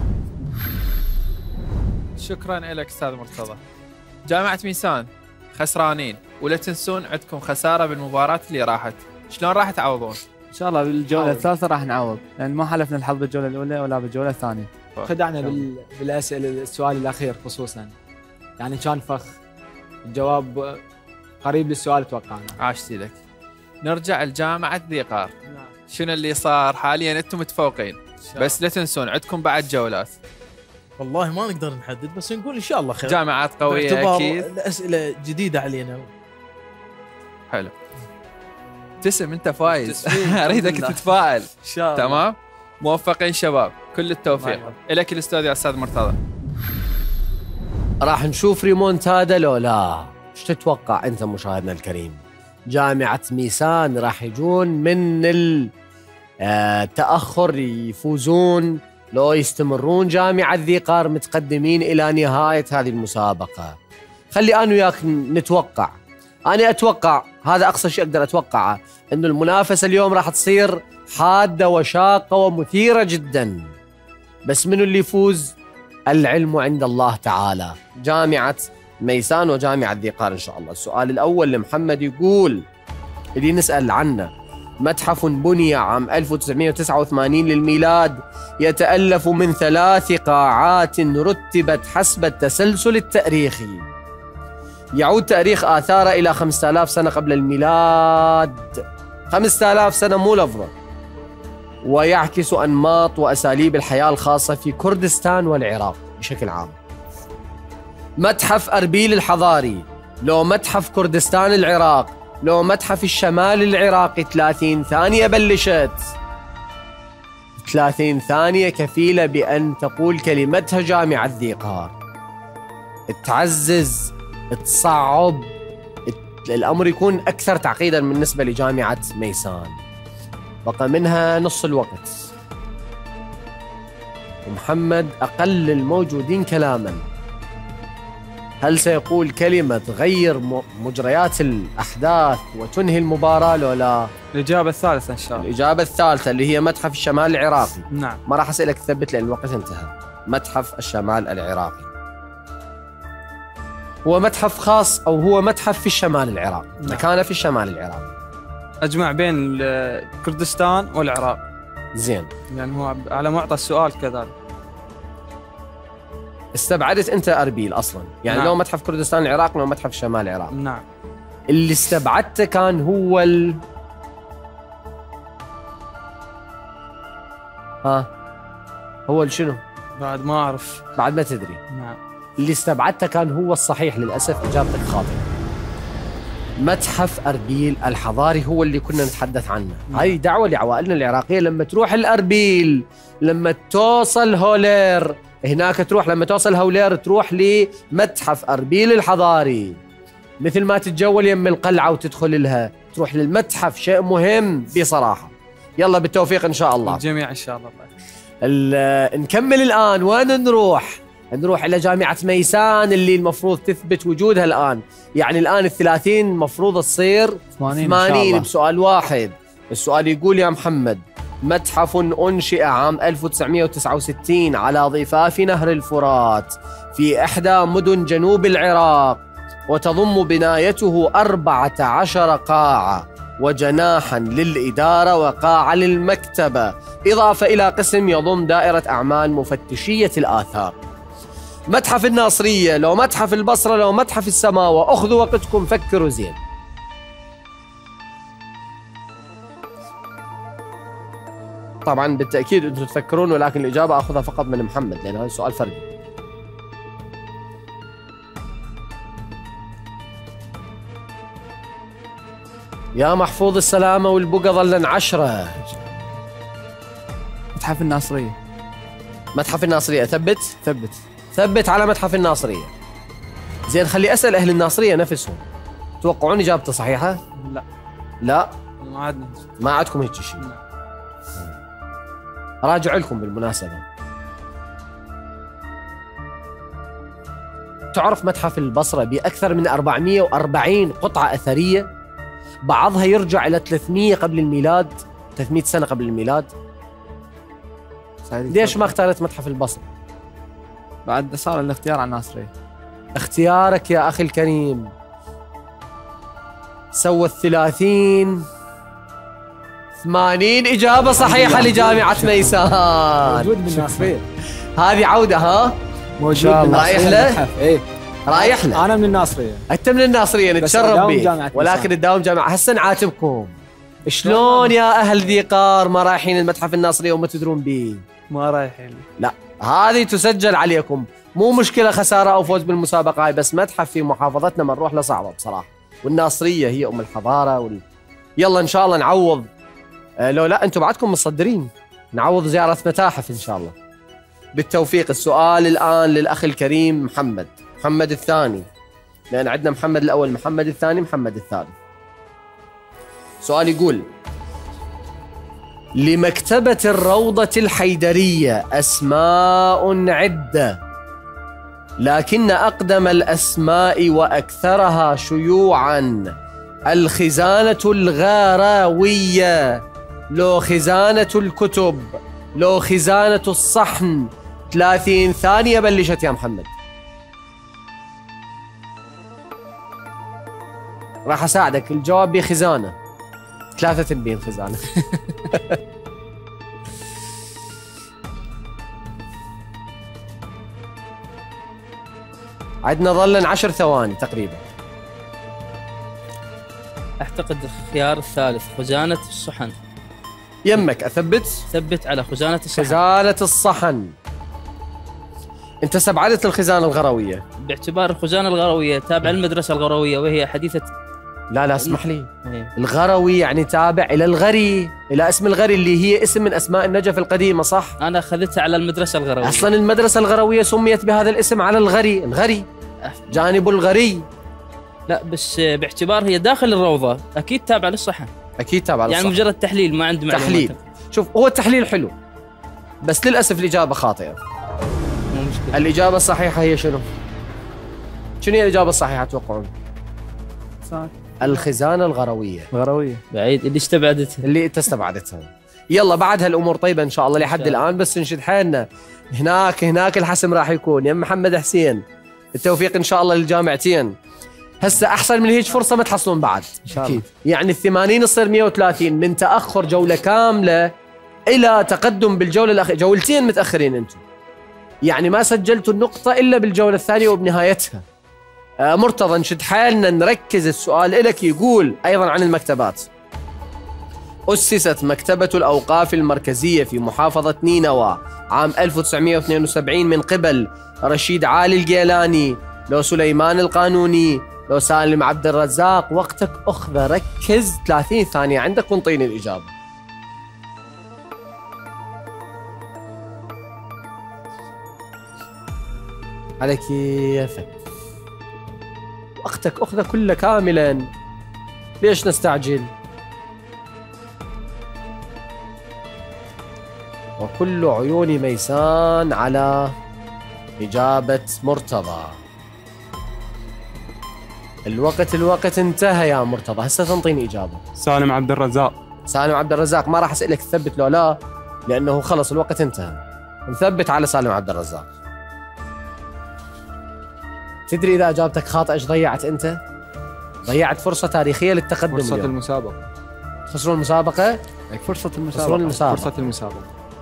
شكرا لك استاذ مرتضى. جامعة ميسان خسرانين، ولا تنسون عندكم خسارة بالمباراة اللي راحت، شلون راح تعوضون؟ ان شاء الله بالجولة حاول. الثالثة راح نعوض، لان ما حلفنا الحظ بالجولة الأولى ولا بالجولة الثانية. خدعنا بال... بالاسئله السؤال الاخير خصوصا، يعني كان فخ، الجواب قريب للسؤال توقعنا. عاش سيدك. نرجع لجامعة ذيقار، شنو اللي صار حاليا؟ انتم متفوقين، بس لا تنسون عندكم بعد جولات. والله ما نقدر نحدد، بس نقول ان شاء الله خير. جامعات قوية باعتبار اكيد. الاسئله جديده علينا. حلو. ابتسم انت فايز. اريدك تتفائل. ان شاء الله. تمام. موفقين شباب، كل التوفيق. الك الاستاذ يا استاذ مرتضى. راح نشوف ريمونتادا لو لا؟ ايش تتوقع انت مشاهدنا الكريم؟ جامعة ميسان راح يجون من التأخر يفوزون، لو يستمرون جامعة ذيقار متقدمين إلى نهاية هذه المسابقة؟ خلي أنا وياك نتوقع. أنا أتوقع، هذا أقصى شيء أقدر أتوقعه، أنه المنافسة اليوم راح تصير حادة وشاقة ومثيرة جدا، بس منو اللي يفوز؟ العلم عند الله تعالى. جامعة ميسان وجامعة ذيقار إن شاء الله. السؤال الأول لمحمد يقول، اللي نسأل عنه، متحف بني عام ألف وتسعمئة وتسعة وثمانين للميلاد، يتألف من ثلاث قاعات رتبت حسب التسلسل التاريخي، يعود تاريخ آثاره إلى خمسة آلاف سنة قبل الميلاد، خمسة آلاف سنة مو لفظة، ويعكس أنماط وأساليب الحياة الخاصة في كردستان والعراق بشكل عام. متحف أربيل الحضاري، لو متحف كردستان العراق، لو متحف الشمال العراقي. ثلاثين ثانية بلشت، ثلاثين ثانية كفيلة بأن تقول كلمتها جامعة ذيقار. تعزز، تصعب، الأمر يكون أكثر تعقيدا بالنسبة لجامعة ميسان. بقى منها نص الوقت، ومحمد أقل الموجودين كلاما. هل سيقول كلمة تغير مجريات الأحداث وتنهي المباراة لو لا؟ الإجابة الثالثة إن شاء الله. الإجابة الثالثة اللي هي متحف الشمال العراقي. نعم. ما راح أسألك تثبت لأن الوقت انتهى. متحف الشمال العراقي هو متحف خاص، أو هو متحف في الشمال العراقي. نعم. مكانه في الشمال العراقي. أجمع بين كردستان والعراق. زين. يعني هو على معطى السؤال كذلك. استبعدت أنت أربيل أصلا، يعني نعم. لو متحف كردستان العراق لو متحف الشمال العراق. نعم. اللي استبعدته كان هو ال ها هو شنو؟ بعد ما أعرف. بعد ما تدري. نعم. اللي استبعدته كان هو الصحيح، للأسف إجابتك خاطئة. متحف أربيل الحضاري هو اللي كنا نتحدث عنه. هاي دعوة لعوائلنا العراقية، لما تروح الأربيل، لما توصل هولير، هناك تروح، لما توصل هولير تروح لمتحف أربيل الحضاري، مثل ما تتجول يم القلعة وتدخل لها، تروح للمتحف، شيء مهم بصراحة. يلا بالتوفيق إن شاء الله. الجميع إن شاء الله. نكمل الآن، وين نروح؟ نروح إلى جامعة ميسان اللي المفروض تثبت وجودها الآن. يعني الآن الثلاثين مفروض تصير ثمانين بسؤال واحد. السؤال يقول يا محمد، متحف أنشئ عام ألف وتسعمئة وتسعة وستين على ضفاف نهر الفرات في إحدى مدن جنوب العراق، وتضم بنايته أربعة عشر قاعة وجناحا للإدارة وقاعة للمكتبة، إضافة إلى قسم يضم دائرة أعمال مفتشية الآثار. متحف الناصرية، لو متحف البصرة، لو متحف السماوة. أخذوا وقتكم، فكروا زين. طبعا بالتأكيد أنتم تفكرون، ولكن الإجابة أخذها فقط من محمد لأن هذا سؤال فردي. يا محفوظ السلامة والبقى ظلن عشرة. متحف الناصرية. متحف الناصرية. ثبت ثبت ثبت على متحف الناصرية. زين خلي أسأل أهل الناصرية نفسهم، توقعون إجابته صحيحة؟ لا لا ما عندنا ما عندكم هيك شيء. راجع لكم بالمناسبة. تعرف متحف البصرة بأكثر من أربعمئة وأربعين قطعة أثرية، بعضها يرجع إلى ثلاثمئة قبل الميلاد، ثلاثمئة سنة قبل الميلاد. ليش ما اختارت متحف البصرة؟ بعد صار الاختيار على الناصرية. اختيارك يا أخي الكريم سوى الثلاثين ثمانين إجابة صحيحة لجامعة ميسان. موجود بالناصرية. هذه عودة ها؟ موجود رايح له؟ ايه رايح له. انا من الناصرية. انت من الناصرية نتشرف به، ولكن تداوم جامعة. هسه نعاتبكم شلون يا أهل ذي قار ما رايحين المتحف الناصرية وما تدرون به؟ ما رايحين. لا هذه تسجل عليكم، مو مشكلة خسارة أو فوز بالمسابقة هاي، بس متحف في محافظتنا ما نروح له صعبة بصراحة، والناصرية هي أم الحضارة وال... يلا إن شاء الله نعوض. أه لو لا أنتم بعدكم مصدرين، نعوض زيارة متاحف إن شاء الله. بالتوفيق. السؤال الآن للأخ الكريم محمد، محمد الثاني، لأن عندنا محمد الأول، محمد الثاني، محمد الثالث. سؤال يقول: لمكتبة الروضة الحيدرية أسماء عدة، لكن أقدم الأسماء وأكثرها شيوعاً الخزانة الغاراوية، لو خزانة الكتب، لو خزانة الصحن. ثلاثين ثانية بلشت يا محمد. راح أساعدك، الجواب بخزانة، ثلاثة تنبين خزانة. عندنا ظلن عشر ثواني تقريبا. أعتقد الخيار الثالث خزانة الصحن. يمك أثبت؟ ثبت على خزانة الصحن. خزانة الصحن. أنت استبعدت الخزانة الغروية باعتبار الخزانة الغروية تابعة للمدرسة الغروية وهي حديثة. لا لا اسمح لي. إيه. الغروي يعني تابع إلى الغري، إلى اسم الغري اللي هي اسم من أسماء النجف القديمة، صح؟ أنا أخذتها على المدرسة الغروية. أصلاً المدرسة الغروية سميت بهذا الاسم على الغري، الغري جانب الغري. لا بس باعتبار هي داخل الروضة أكيد تابعة للصحن. أكيد تابعة للصحن. يعني مجرد تحليل، ما عندي معلومات. تحليل. شوف هو التحليل حلو، بس للأسف الإجابة خاطئة. مو مشكلة. الإجابة الصحيحة هي شنو؟ شنو هي الإجابة الصحيحة توقعون؟ صح. الخزانة الغروية. غروية. بعيد اللي استبعدتها. اللي انت استبعدتها. يلا بعد هالامور طيبه ان شاء الله لحد الان، بس نشد حيلنا. هناك هناك الحسم راح يكون يا محمد حسين. التوفيق ان شاء الله للجامعتين. هسه احسن من هيك فرصه ما تحصلون بعد ان شاء الله. يعني الثمانين تصير مئة وثلاثين، من تاخر جوله كامله الى تقدم بالجوله الاخيره، جولتين متاخرين انتم، يعني ما سجلتوا النقطه الا بالجوله الثانيه وبنهايتها. آه مرتضى نشد حالنا نركز. السؤال لك يقول ايضا عن المكتبات: أسست مكتبة الأوقاف المركزية في محافظة نينوى عام ألف وتسعمئة واثنين وسبعين من قبل رشيد عالي الجيلاني، لو سليمان القانوني، لو سالم عبد الرزاق. وقتك أخذ، ركز، ثلاثين ثانية عندك وانطيني الإجابة. على كيفك، وقتك أخذ كله كاملا، ليش نستعجل؟ وكل عيون ميسان على إجابة مرتضى. الوقت الوقت انتهى يا مرتضى، هسه تنطيني إجابة. سالم عبد الرزاق. سالم عبد الرزاق. ما راح أسألك تثبت لو لا، لأنه خلص الوقت انتهى. نثبت على سالم عبد الرزاق. تدري إذا إجابتك خاطئة إيش ضيعت أنت؟ ضيعت فرصة تاريخية للتقدم. فرصة اليوم. المسابقة. خسرون المسابقة؟ فرصة المسابقة. خسرون المسابقة. فرصة المسابقة.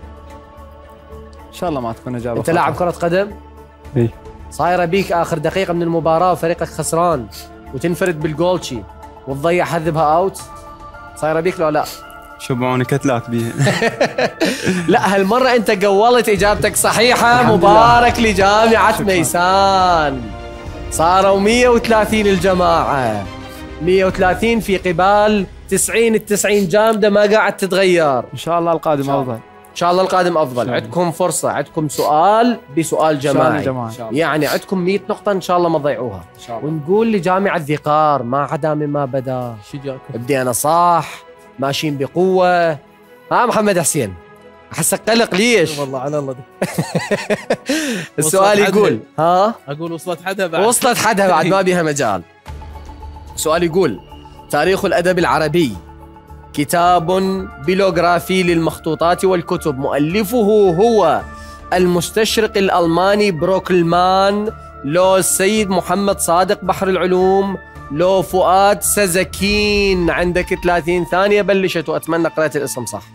ان شاء الله ما تكون اجابة. انت لاعب كرة قدم؟ اي. صايرة بيك آخر دقيقة من المباراة وفريقك خسران وتنفرد بالجولشي وتضيع حذبها اوت، صايرة بيك لو لا؟ شبعوني كتلات بيها. لا هالمرة أنت قولت إجابتك صحيحة. مبارك لجامعة ميسان. صاروا مية وثلاثين الجماعة، مية وثلاثين في قبال تسعين. التسعين جامدة ما قاعد تتغير. ان شاء الله القادم افضل. إن شاء الله القادم أفضل. عندكم فرصة، عندكم سؤال بسؤال جماعي، جماعي. يعني عندكم مية نقطة إن شاء الله ما تضيعوها. ونقول لجامعة ذقار ما عدا مما بدا. بدينا صح، ماشيين بقوة. ها محمد حسين أحسك قلق ليش؟ والله على الله دي. السؤال يقول ها أقول وصلت حدها بعد. وصلت حدها بعد ما بيها مجال. السؤال يقول تاريخ الأدب العربي كتاب بيلوغرافي للمخطوطات والكتب، مؤلفه هو المستشرق الألماني بروكلمان، لو السيد محمد صادق بحر العلوم، لو فؤاد سزكين. عندك ثلاثين ثانية بلشت، وأتمنى قرأت الاسم صح.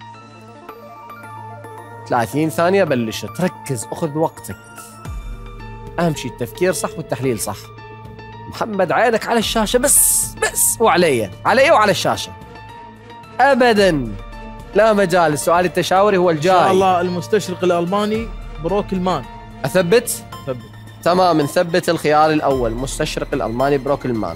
ثلاثين ثانية بلشت، ركز أخذ وقتك. أهم شيء التفكير صح والتحليل صح. محمد عينك على الشاشة بس بس، وعلي علي وعلى الشاشة أبدا لا مجال. السؤال التشاوري هو الجاي. إن شاء الله المستشرق الألماني بروكلمان. أثبت؟ ثبت. تمام، نثبت الخيار الأول مستشرق الألماني بروكلمان.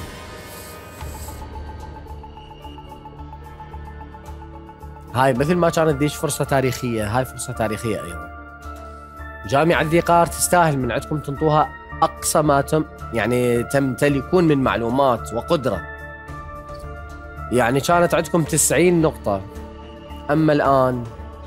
هاي مثل ما كانت ديش فرصة تاريخية، هاي فرصة تاريخية أيضا. جامعة ذقار تستاهل من عندكم تنطوها أقصى ما تم يعني تمتلكون من معلومات وقدرة. يعني كانت عندكم تسعين نقطة، أما الآن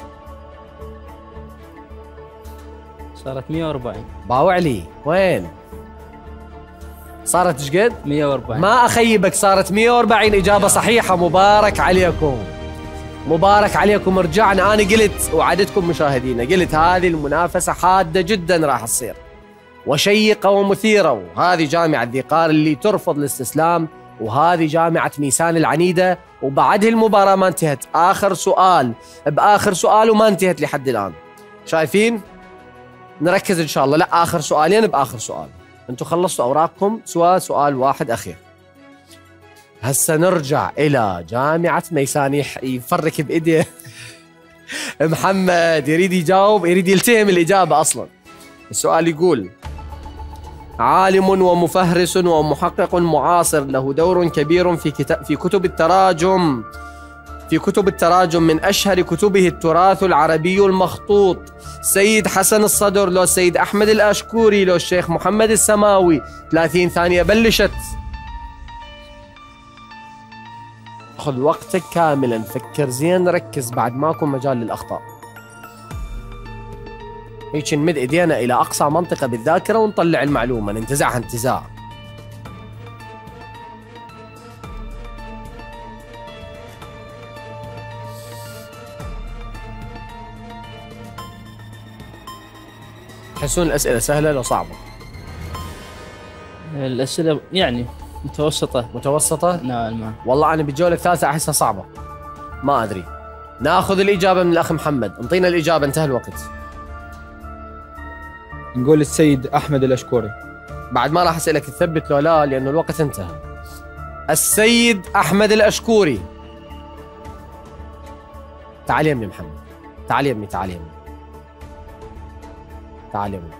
صارت مية وأربعين. باوع لي وين؟ صارت ايش قد؟ مية وأربعين. ما أخيبك، صارت مية وأربعين. إجابة صحيحة، مبارك عليكم مبارك عليكم. رجعنا، أنا قلت وعدتكم مشاهدينا، قلت هذه المنافسة حادة جدا راح تصير وشيقة ومثيرة. وهذه جامعة ذقار اللي ترفض الاستسلام، وهذه جامعة ميسان العنيدة. وبعد المباراة ما انتهت، آخر سؤال بآخر سؤال وما انتهت لحد الآن. شايفين؟ نركز إن شاء الله. لا آخر سؤالين بآخر سؤال. أنتم خلصتوا أوراقكم سوى سؤال واحد أخير. هسا نرجع إلى جامعة ميسان. يفرك بإيديه محمد يريد يجاوب، يريد يلتهم الإجابة أصلا. السؤال يقول عالم ومفهرس ومحقق معاصر له دور كبير في كتاب في كتب التراجم في كتب التراجم من أشهر كتبه التراث العربي المخطوط. سيد حسن الصدر، لو السيد أحمد الأشكوري، لو الشيخ محمد السماوي. ثلاثين ثانية بلشت. خذ وقتك كاملا، فكر زين، ركز، بعد ماكو مجال للأخطاء. هيك نمد ايدينا الى اقصى منطقه بالذاكره ونطلع المعلومه، ننتزعها انتزاع. تحسون الاسئله سهله لو صعبه؟ الأسئلة يعني متوسطة. متوسطه؟ نعم نعم. والله انا بالجوله الثالثه احسها صعبه، ما ادري. ناخذ الاجابه من الاخ محمد، انطينا الاجابه، انتهى الوقت. نقول السيد أحمد الأشكوري. بعد ما راح اسالك تثبت لو لا، لانه الوقت انتهى. السيد احمد الاشكوري. تعال يمي محمد، تعال يمي، تعال يمي، تعال يمي.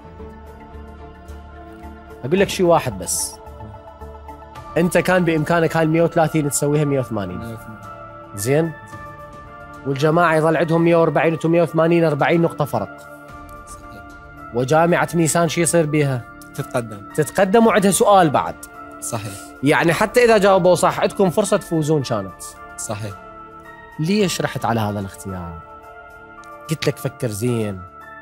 اقول لك شيء واحد بس، انت كان بامكانك هاي مية وثلاثين تسويها مية وثمانين. زين؟ والجماعه يظل عندهم مية وأربعين و مية وثمانين، أربعين نقطه فرق. وجامعة ميسان شو يصير بيها؟ تتقدم تتقدم وعندها سؤال بعد. صحيح. يعني حتى إذا جاوبوا صح عندكم فرصة تفوزون كانت. صحيح. ليش رحت على هذا الاختيار؟ قلت لك فكر زين.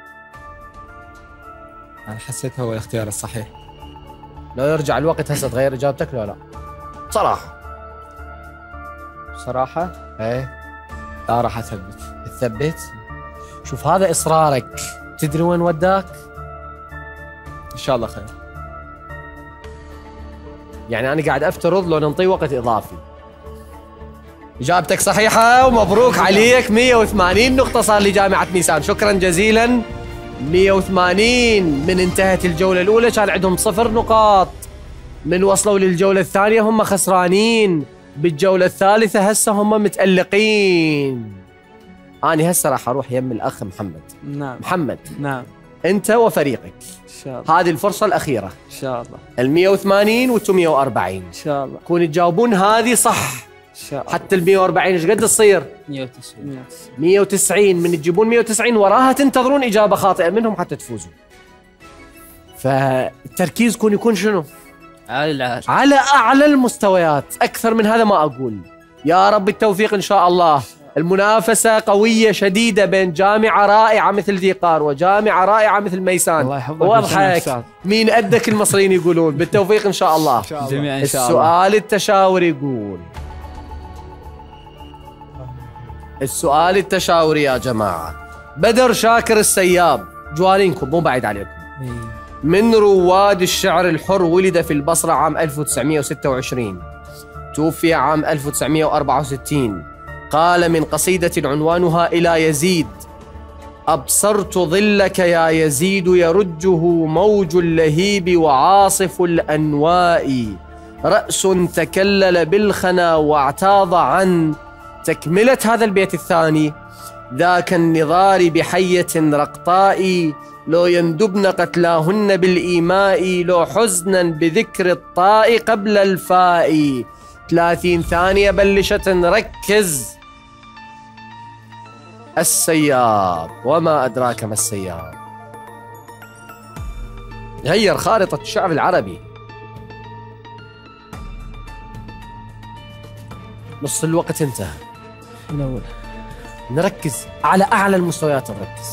أنا حسيت هو الاختيار الصحيح. لو يرجع الوقت هسه تغير إجابتك لو لا؟ صراحة. صراحة؟ إيه؟ لا راح أثبت. تثبت؟ شوف هذا إصرارك، تدري وين وداك؟ إن شاء الله خير. يعني أنا قاعد أفترض لو ننطي وقت إضافي. إجابتك صحيحة ومبروك عليك، مية وثمانين نقطة صار لجامعة ميسان. شكرا جزيلا. مية وثمانين من انتهت الجولة الأولى كان عندهم صفر نقاط، من وصلوا للجولة الثانية هم خسرانين بالجولة الثالثة هسه هم متألقين. أنا هسه راح أروح يم الأخ محمد. نعم محمد نعم أنت وفريقك ان شاء الله هذه الفرصة الأخيرة، ان شاء الله ال مئة وثمانين وانتم مئة وأربعين. ان شاء الله كون تجاوبون هذه صح ان شاء الله. حتى ال مئة وأربعين ايش قد تصير؟ مئة وتسعين. مئة وتسعين. من تجيبون مئة وتسعين وراها تنتظرون إجابة خاطئة منهم حتى تفوزوا. فالتركيز كون يكون شنو؟ عالي العال. على أعلى المستويات. أكثر من هذا ما أقول. يا رب التوفيق إن شاء الله. المنافسة قوية شديدة بين جامعة رائعة مثل ذيقار وجامعة رائعة مثل ميسان. الله يحفظك واضحك مين قدك المصريين يقولون. بالتوفيق إن شاء الله. جميعا ان شاء الله. السؤال التشاوري يقول، السؤال التشاوري يا جماعة، بدر شاكر السياب جوارينكم مو بعيد عليكم، من رواد الشعر الحر، ولد في البصرة عام ألف وتسعمئة وستة وعشرين، توفي عام ألف وتسعمئة وأربعة وستين. قال من قصيدة عنوانها إلى يزيد: أبصرت ظلك يا يزيد يرجه موج اللهيب وعاصف الأنواء، رأس تكلل بالخنا واعتاض عن. تكملة هذا البيت الثاني: ذاك النظار بحية رقطاء، لو يندبن قتلاهن بالإيماء، لو حزنا بذكر الطاء قبل الفاء. ثلاثين ثانية بلشت، نركز. السياب، وما أدراك ما السياب. غير خارطة الشعر العربي. نص الوقت انتهى. الأول نركز على أعلى المستويات. نركز.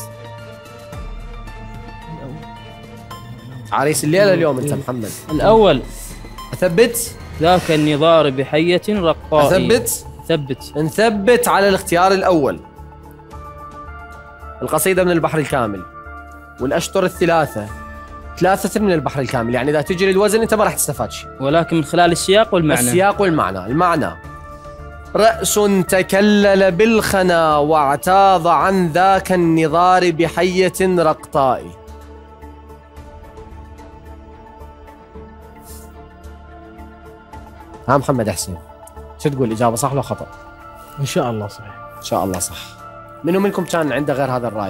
عريس الليلة اليوم أنت محمد. الأول أثبت. ذاك النظار بحية رقاء. أثبت. ثبت. نثبت على الاختيار الأول. القصيدة من البحر الكامل، والأشطر الثلاثة ثلاثة من البحر الكامل، يعني إذا تجري الوزن أنت ما راح تستفاد شيء، ولكن من خلال السياق والمعنى. السياق والمعنى. المعنى: رأس تكلل بالخنا واعتاض عن ذاك النظار بحية رقطاء. ها محمد حسين، شو تقول؟ إجابة صح ولا خطأ؟ ان شاء الله صحيح. إن شاء الله صح. منو منكم كان عنده غير هذا الرأي؟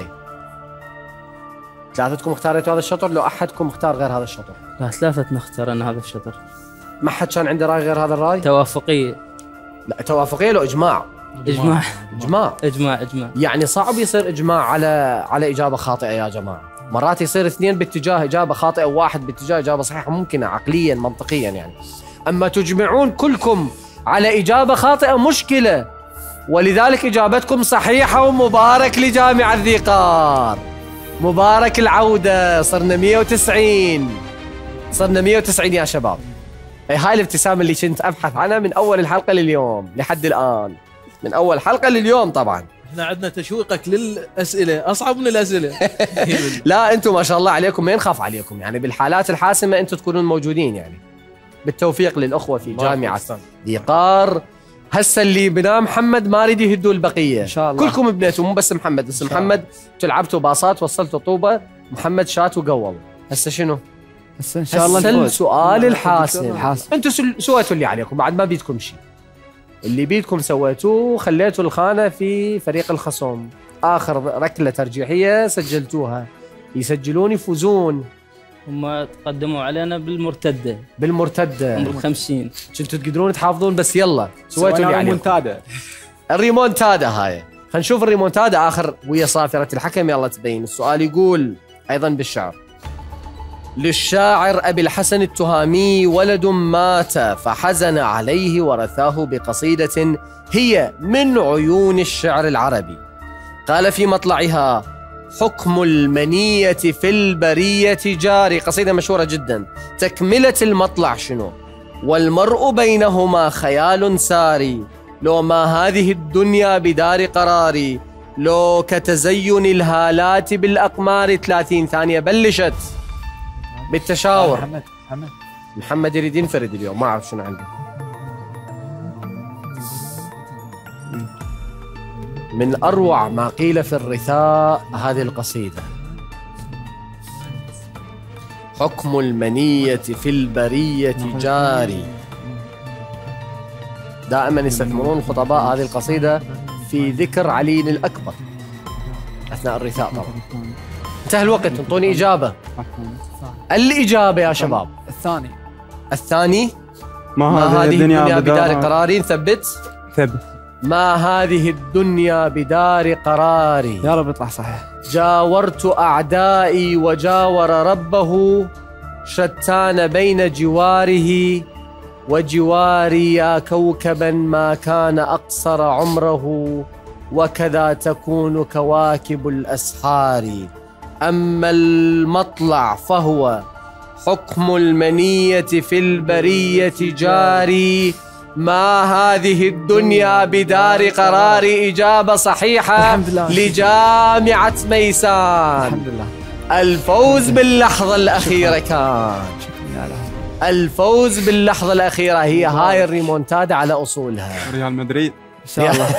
ثلاثتكم اختاريتوا هذا الشطر؟ لو أحدكم اختار غير هذا الشطر؟ لا، ثلاثتنا اخترنا هذا الشطر. ما حد كان عنده رأي غير هذا الرأي؟ توافقية. لا، توافقية لو إجماع؟ إجماع. إجماع. إجماع إجماع. يعني صعب يصير إجماع على على إجابة خاطئة يا جماعة. مرات يصير اثنين باتجاه إجابة خاطئة وواحد باتجاه إجابة صحيحة، ممكنة عقليا منطقيا يعني. أما تجمعون كلكم على إجابة خاطئة مشكلة، ولذلك إجابتكم صحيحة. ومبارك لجامعة ذيقار، مبارك العودة. صرنا مئة وتسعين، صرنا مئة وتسعين يا شباب. هاي الابتسامة اللي كنت أبحث عنها من أول الحلقة لليوم لحد الآن، من أول حلقة لليوم. طبعا احنا عندنا تشويقك للأسئلة أصعب من الأسئلة. لا أنتم ما شاء الله عليكم، ما نخاف عليكم يعني. بالحالات الحاسمة أنتم تكونون موجودين يعني. بالتوفيق للأخوة في جامعة ذيقار. هسه اللي بنا محمد ما ريد يهدوا البقية إن شاء الله. كلكم بنيتوا، مو بس محمد. بس محمد تلعبتوا باصات، وصلتوا طوبة، محمد شات وقوض. هسه شنو؟ هسه ان شاء الله هسه نفوز. السؤال الحاسم. الحاسم. انتم سويتوا اللي عليكم، بعد ما بيدكم شيء. اللي بيدكم سويتوه، خليتوا الخانة في فريق الخصم. آخر ركلة ترجيحية سجلتوها، يسجلون يفوزون. هم تقدموا علينا بالمرتدة. بالمرتدة بالخمسين. كنتوا تقدرون تحافظون، بس يلا سويتوا اللي عليكم. ريمونتادا. الريمونتادا هاي، خلينا نشوف الريمونتادا آخر ويا صافرة الحكم. يلا تبين. السؤال يقول أيضا بالشعر: للشاعر أبي الحسن التهامي ولد مات، فحزن عليه ورثاه بقصيدة هي من عيون الشعر العربي. قال في مطلعها: حكم المنية في البرية جاري. قصيدة مشهورة جدا. تكملة المطلع شنو؟ والمرء بينهما خيال ساري، لو ما هذه الدنيا بدار قراري، لو كتزين الهالات بالأقمار. ثلاثين ثانية بلشت. بالتشاور. محمد محمد محمد يريد ينفرد اليوم، ما أعرف شنو عنده. من أروع ما قيل في الرثاء هذه القصيدة: حكم المنية في البرية جاري، دائما يستثمرون الخطباء هذه القصيدة في ذكر علي الأكبر أثناء الرثاء طبعا. انتهى الوقت، انطوني إجابة. الإجابة يا شباب الثاني. الثاني ما, ما هذه الدنيا, الدنيا بدار بدار قرار. ثبت. ثبت. ما هذه الدنيا بدار قراري. يا رب يطلع صحيح. جاورت أعدائي وجاور ربه، شتان بين جواره وجواري، يا كوكبا ما كان أقصر عمره، وكذا تكون كواكب الأسحار. أما المطلع فهو حكم المنية في البرية جاري، ما هذه الدنيا بدار قرار. إجابة صحيحة لجامعة ميسان. الحمد لله. الفوز باللحظة الأخيرة كان الفوز باللحظة الأخيرة هي هاي الريمونتادا على أصولها. ريال مدريد ان شاء الله.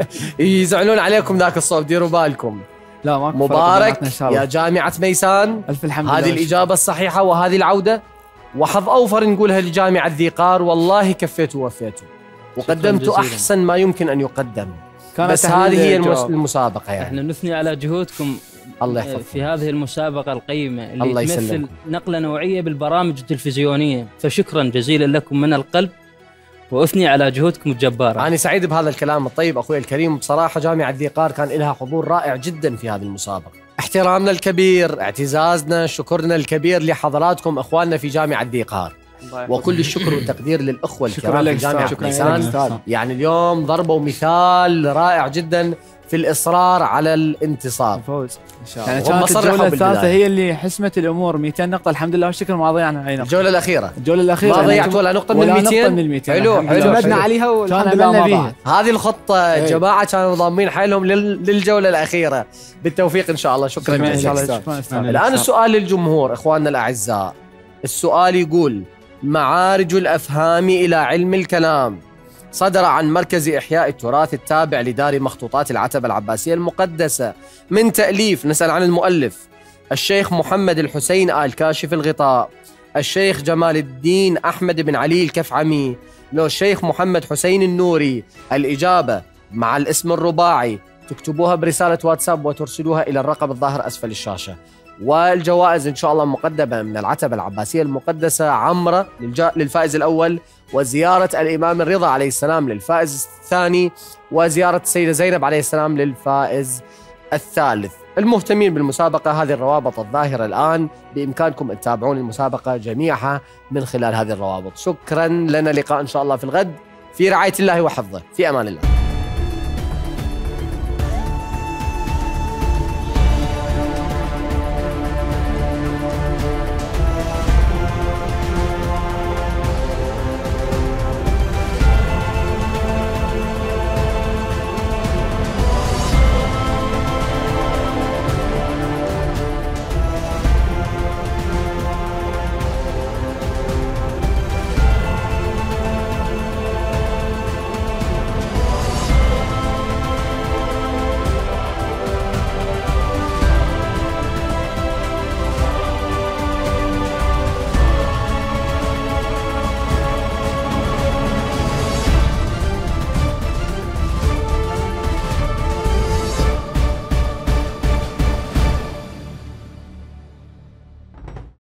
يزعلون عليكم ذاك الصوب، ديروا بالكم. لا ماكو مبارك إن شاء الله. يا جامعة ميسان. ألف الحمد لله. هذه الإجابة الصحيحة وهذه العودة، وحظ أوفر نقولها لجامعة ذي قار. والله كفيتوا ووفيتوا وقدمتوا أحسن ما يمكن أن يقدم، بس هذه هي المس... المسابقة يعني. احنا نثني على جهودكم الله يحفظك في هذه المسابقة القيمة اللي الله تمثل يسلمكم. نقلة نوعية بالبرامج التلفزيونية، فشكرا جزيلا لكم من القلب وأثني على جهودكم الجبارة. أنا سعيد بهذا الكلام الطيب أخوي الكريم. بصراحة جامعة ذي قار كان لها حضور رائع جدا في هذه المسابقة. احترامنا الكبير، اعتزازنا، شكرنا الكبير لحضراتكم إخواننا في جامعة ذي قار، وكل الشكر والتقدير للأخوة الكرام في جامعة ميسان. يعني اليوم ضربوا مثال رائع جدا في الإصرار على الانتصار. الفوز إن شاء الله. يعني كانت الجولة الثالثة هي اللي حسمت الأمور. مئتين نقطة الحمد لله والشكر، ما ضيعنا أي نقطة. الجولة الأخيرة الجولة الأخيرة ما ضيعت ولا نقطة من المئتين. حلو حلو، اعتمدنا عليها والحمد لله ما ضاعت. هذه الخطة جماعة كانوا ضامين حيلهم للجولة الأخيرة. بالتوفيق إن شاء الله. شكرا جزيلا. الآن السؤال للجمهور إخواننا الأعزاء. السؤال يقول: معارج الأفهام إلى علم الكلام صدر عن مركز إحياء التراث التابع لدار مخطوطات العتبة العباسية المقدسة، من تأليف، نسأل عن المؤلف، الشيخ محمد الحسين آل كاشف الغطاء، الشيخ جمال الدين أحمد بن علي الكفعمي، لو الشيخ محمد حسين النوري. الإجابة مع الاسم الرباعي تكتبوها برسالة واتساب وترسلوها إلى الرقم الظاهر أسفل الشاشة. والجوائز إن شاء الله مقدمة من العتبة العباسية المقدسة عمرة للفائز الأول، وزيارة الإمام الرضا عليه السلام للفائز الثاني، وزيارة السيدة زينب عليه السلام للفائز الثالث. المهتمين بالمسابقة هذه الروابط الظاهرة الآن، بإمكانكم أن تتابعون المسابقة جميعها من خلال هذه الروابط. شكرا، لنا لقاء إن شاء الله في الغد في رعاية الله وحفظه. في أمان الله.